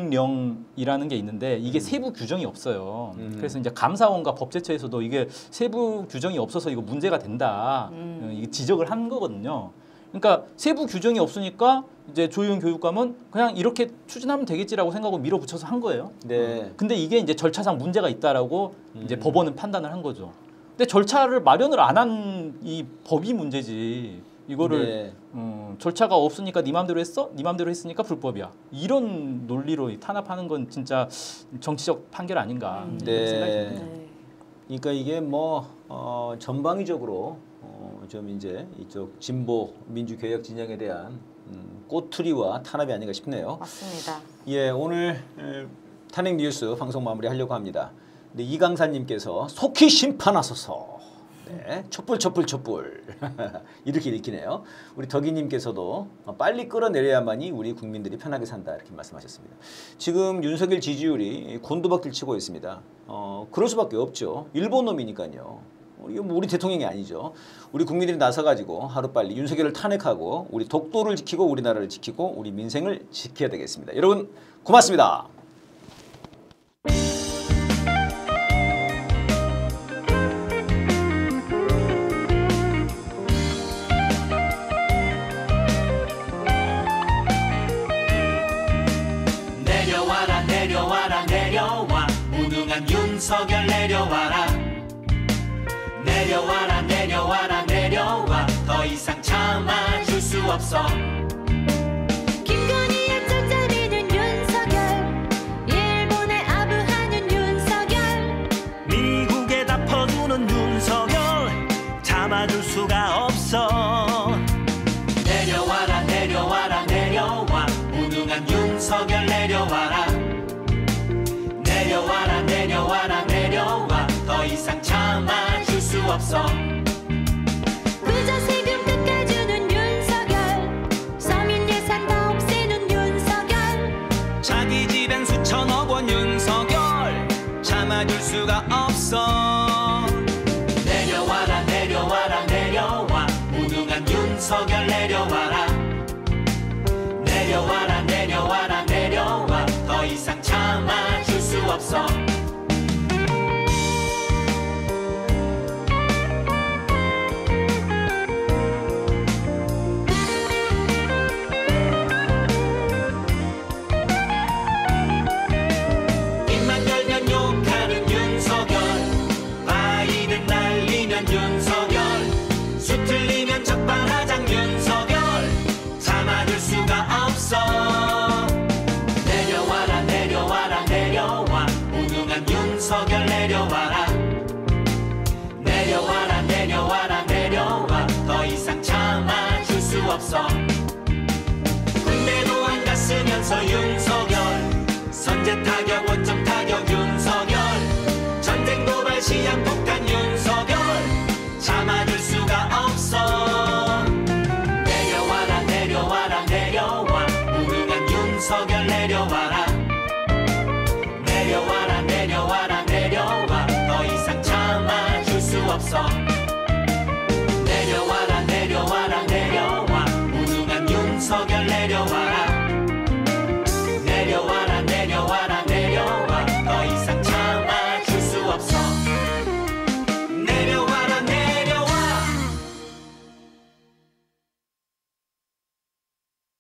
S5: 임용령이라는 게 있는데 이게 세부 규정이 없어요. 그래서 이제 감사원과 법제처에서도 이게 세부 규정이 없어서 이거 문제가 된다. 이게 지적을 한 거거든요. 그러니까 세부 규정이 없으니까 이제 조희연 교육감은 그냥 이렇게 추진하면 되겠지라고 생각하고 밀어붙여서 한 거예요.
S4: 네.
S5: 근데 이게 이제 절차상 문제가 있다라고 이제 법원은 판단을 한 거죠. 근데 절차를 마련을 안 한 이 법이 문제지. 이거를
S4: 네.
S5: 절차가 없으니까 네 맘대로 했어? 네 맘대로 했으니까 불법이야. 이런 논리로 탄압하는 건 진짜 정치적 판결 아닌가 이런 생각이 듭니다.
S6: 네.
S4: 그러니까 이게 뭐 전방위적으로 좀 이제 이쪽 진보 민주개혁 진영에 대한 꼬투리와 탄압이 아닌가 싶네요.
S6: 맞습니다.
S4: 예, 오늘 탄핵 뉴스 방송 마무리하려고 합니다. 근데 이강사님께서 속히 심판하소서. 네, 촛불 이렇게 읽히네요. 우리 덕이님께서도 빨리 끌어내려야만이 우리 국민들이 편하게 산다 이렇게 말씀하셨습니다. 지금 윤석열 지지율이 곤두박질 치고 있습니다. 그럴 수밖에 없죠. 일본 놈이니까요. 이거 뭐 우리 대통령이 아니죠. 우리 국민들이 나서가지고 하루빨리 윤석열을 탄핵하고 우리 독도를 지키고 우리나라를 지키고 우리 민생을 지켜야 되겠습니다. 여러분 고맙습니다.
S1: 내려와 무능한 윤석열 내려와라 내려와 더 이상 참아줄 수 없어 더 이상 참아줄 수 없어.
S2: 그저 세금 깎아주는 윤석열, 서민 예산 다 없애는 윤석열.
S7: 자기 집엔 수천억 원 윤석열 참아줄 수가 없어.
S1: 내려와라 내려와라 내려와 무능한 윤석열 내려와라. 내려와라 내려와라 내려와 더 이상 참아줄 수 없어. 입만 열면 욕하는 윤석열, 바이든 날리면 윤석열, 수 틀리면 적반하장 윤석열 참아줄 수가 없어. 내려와라 내려와라 내려와 무능한 윤석열 내려와라. 내려와라 내려와라 내려와 더 이상 참아줄 수 없어. 군대도 안 갔으면서 윤석열, 선제 타격 원점 타격 윤석열, 전쟁 도발 시한 폭탄 윤석열 참아줄 수가 없어. 내려와라 내려와라 내려와 무능한 윤석열 내려와라. 내려와라 내려와라 내려와 더 이상 참아줄 수 없어.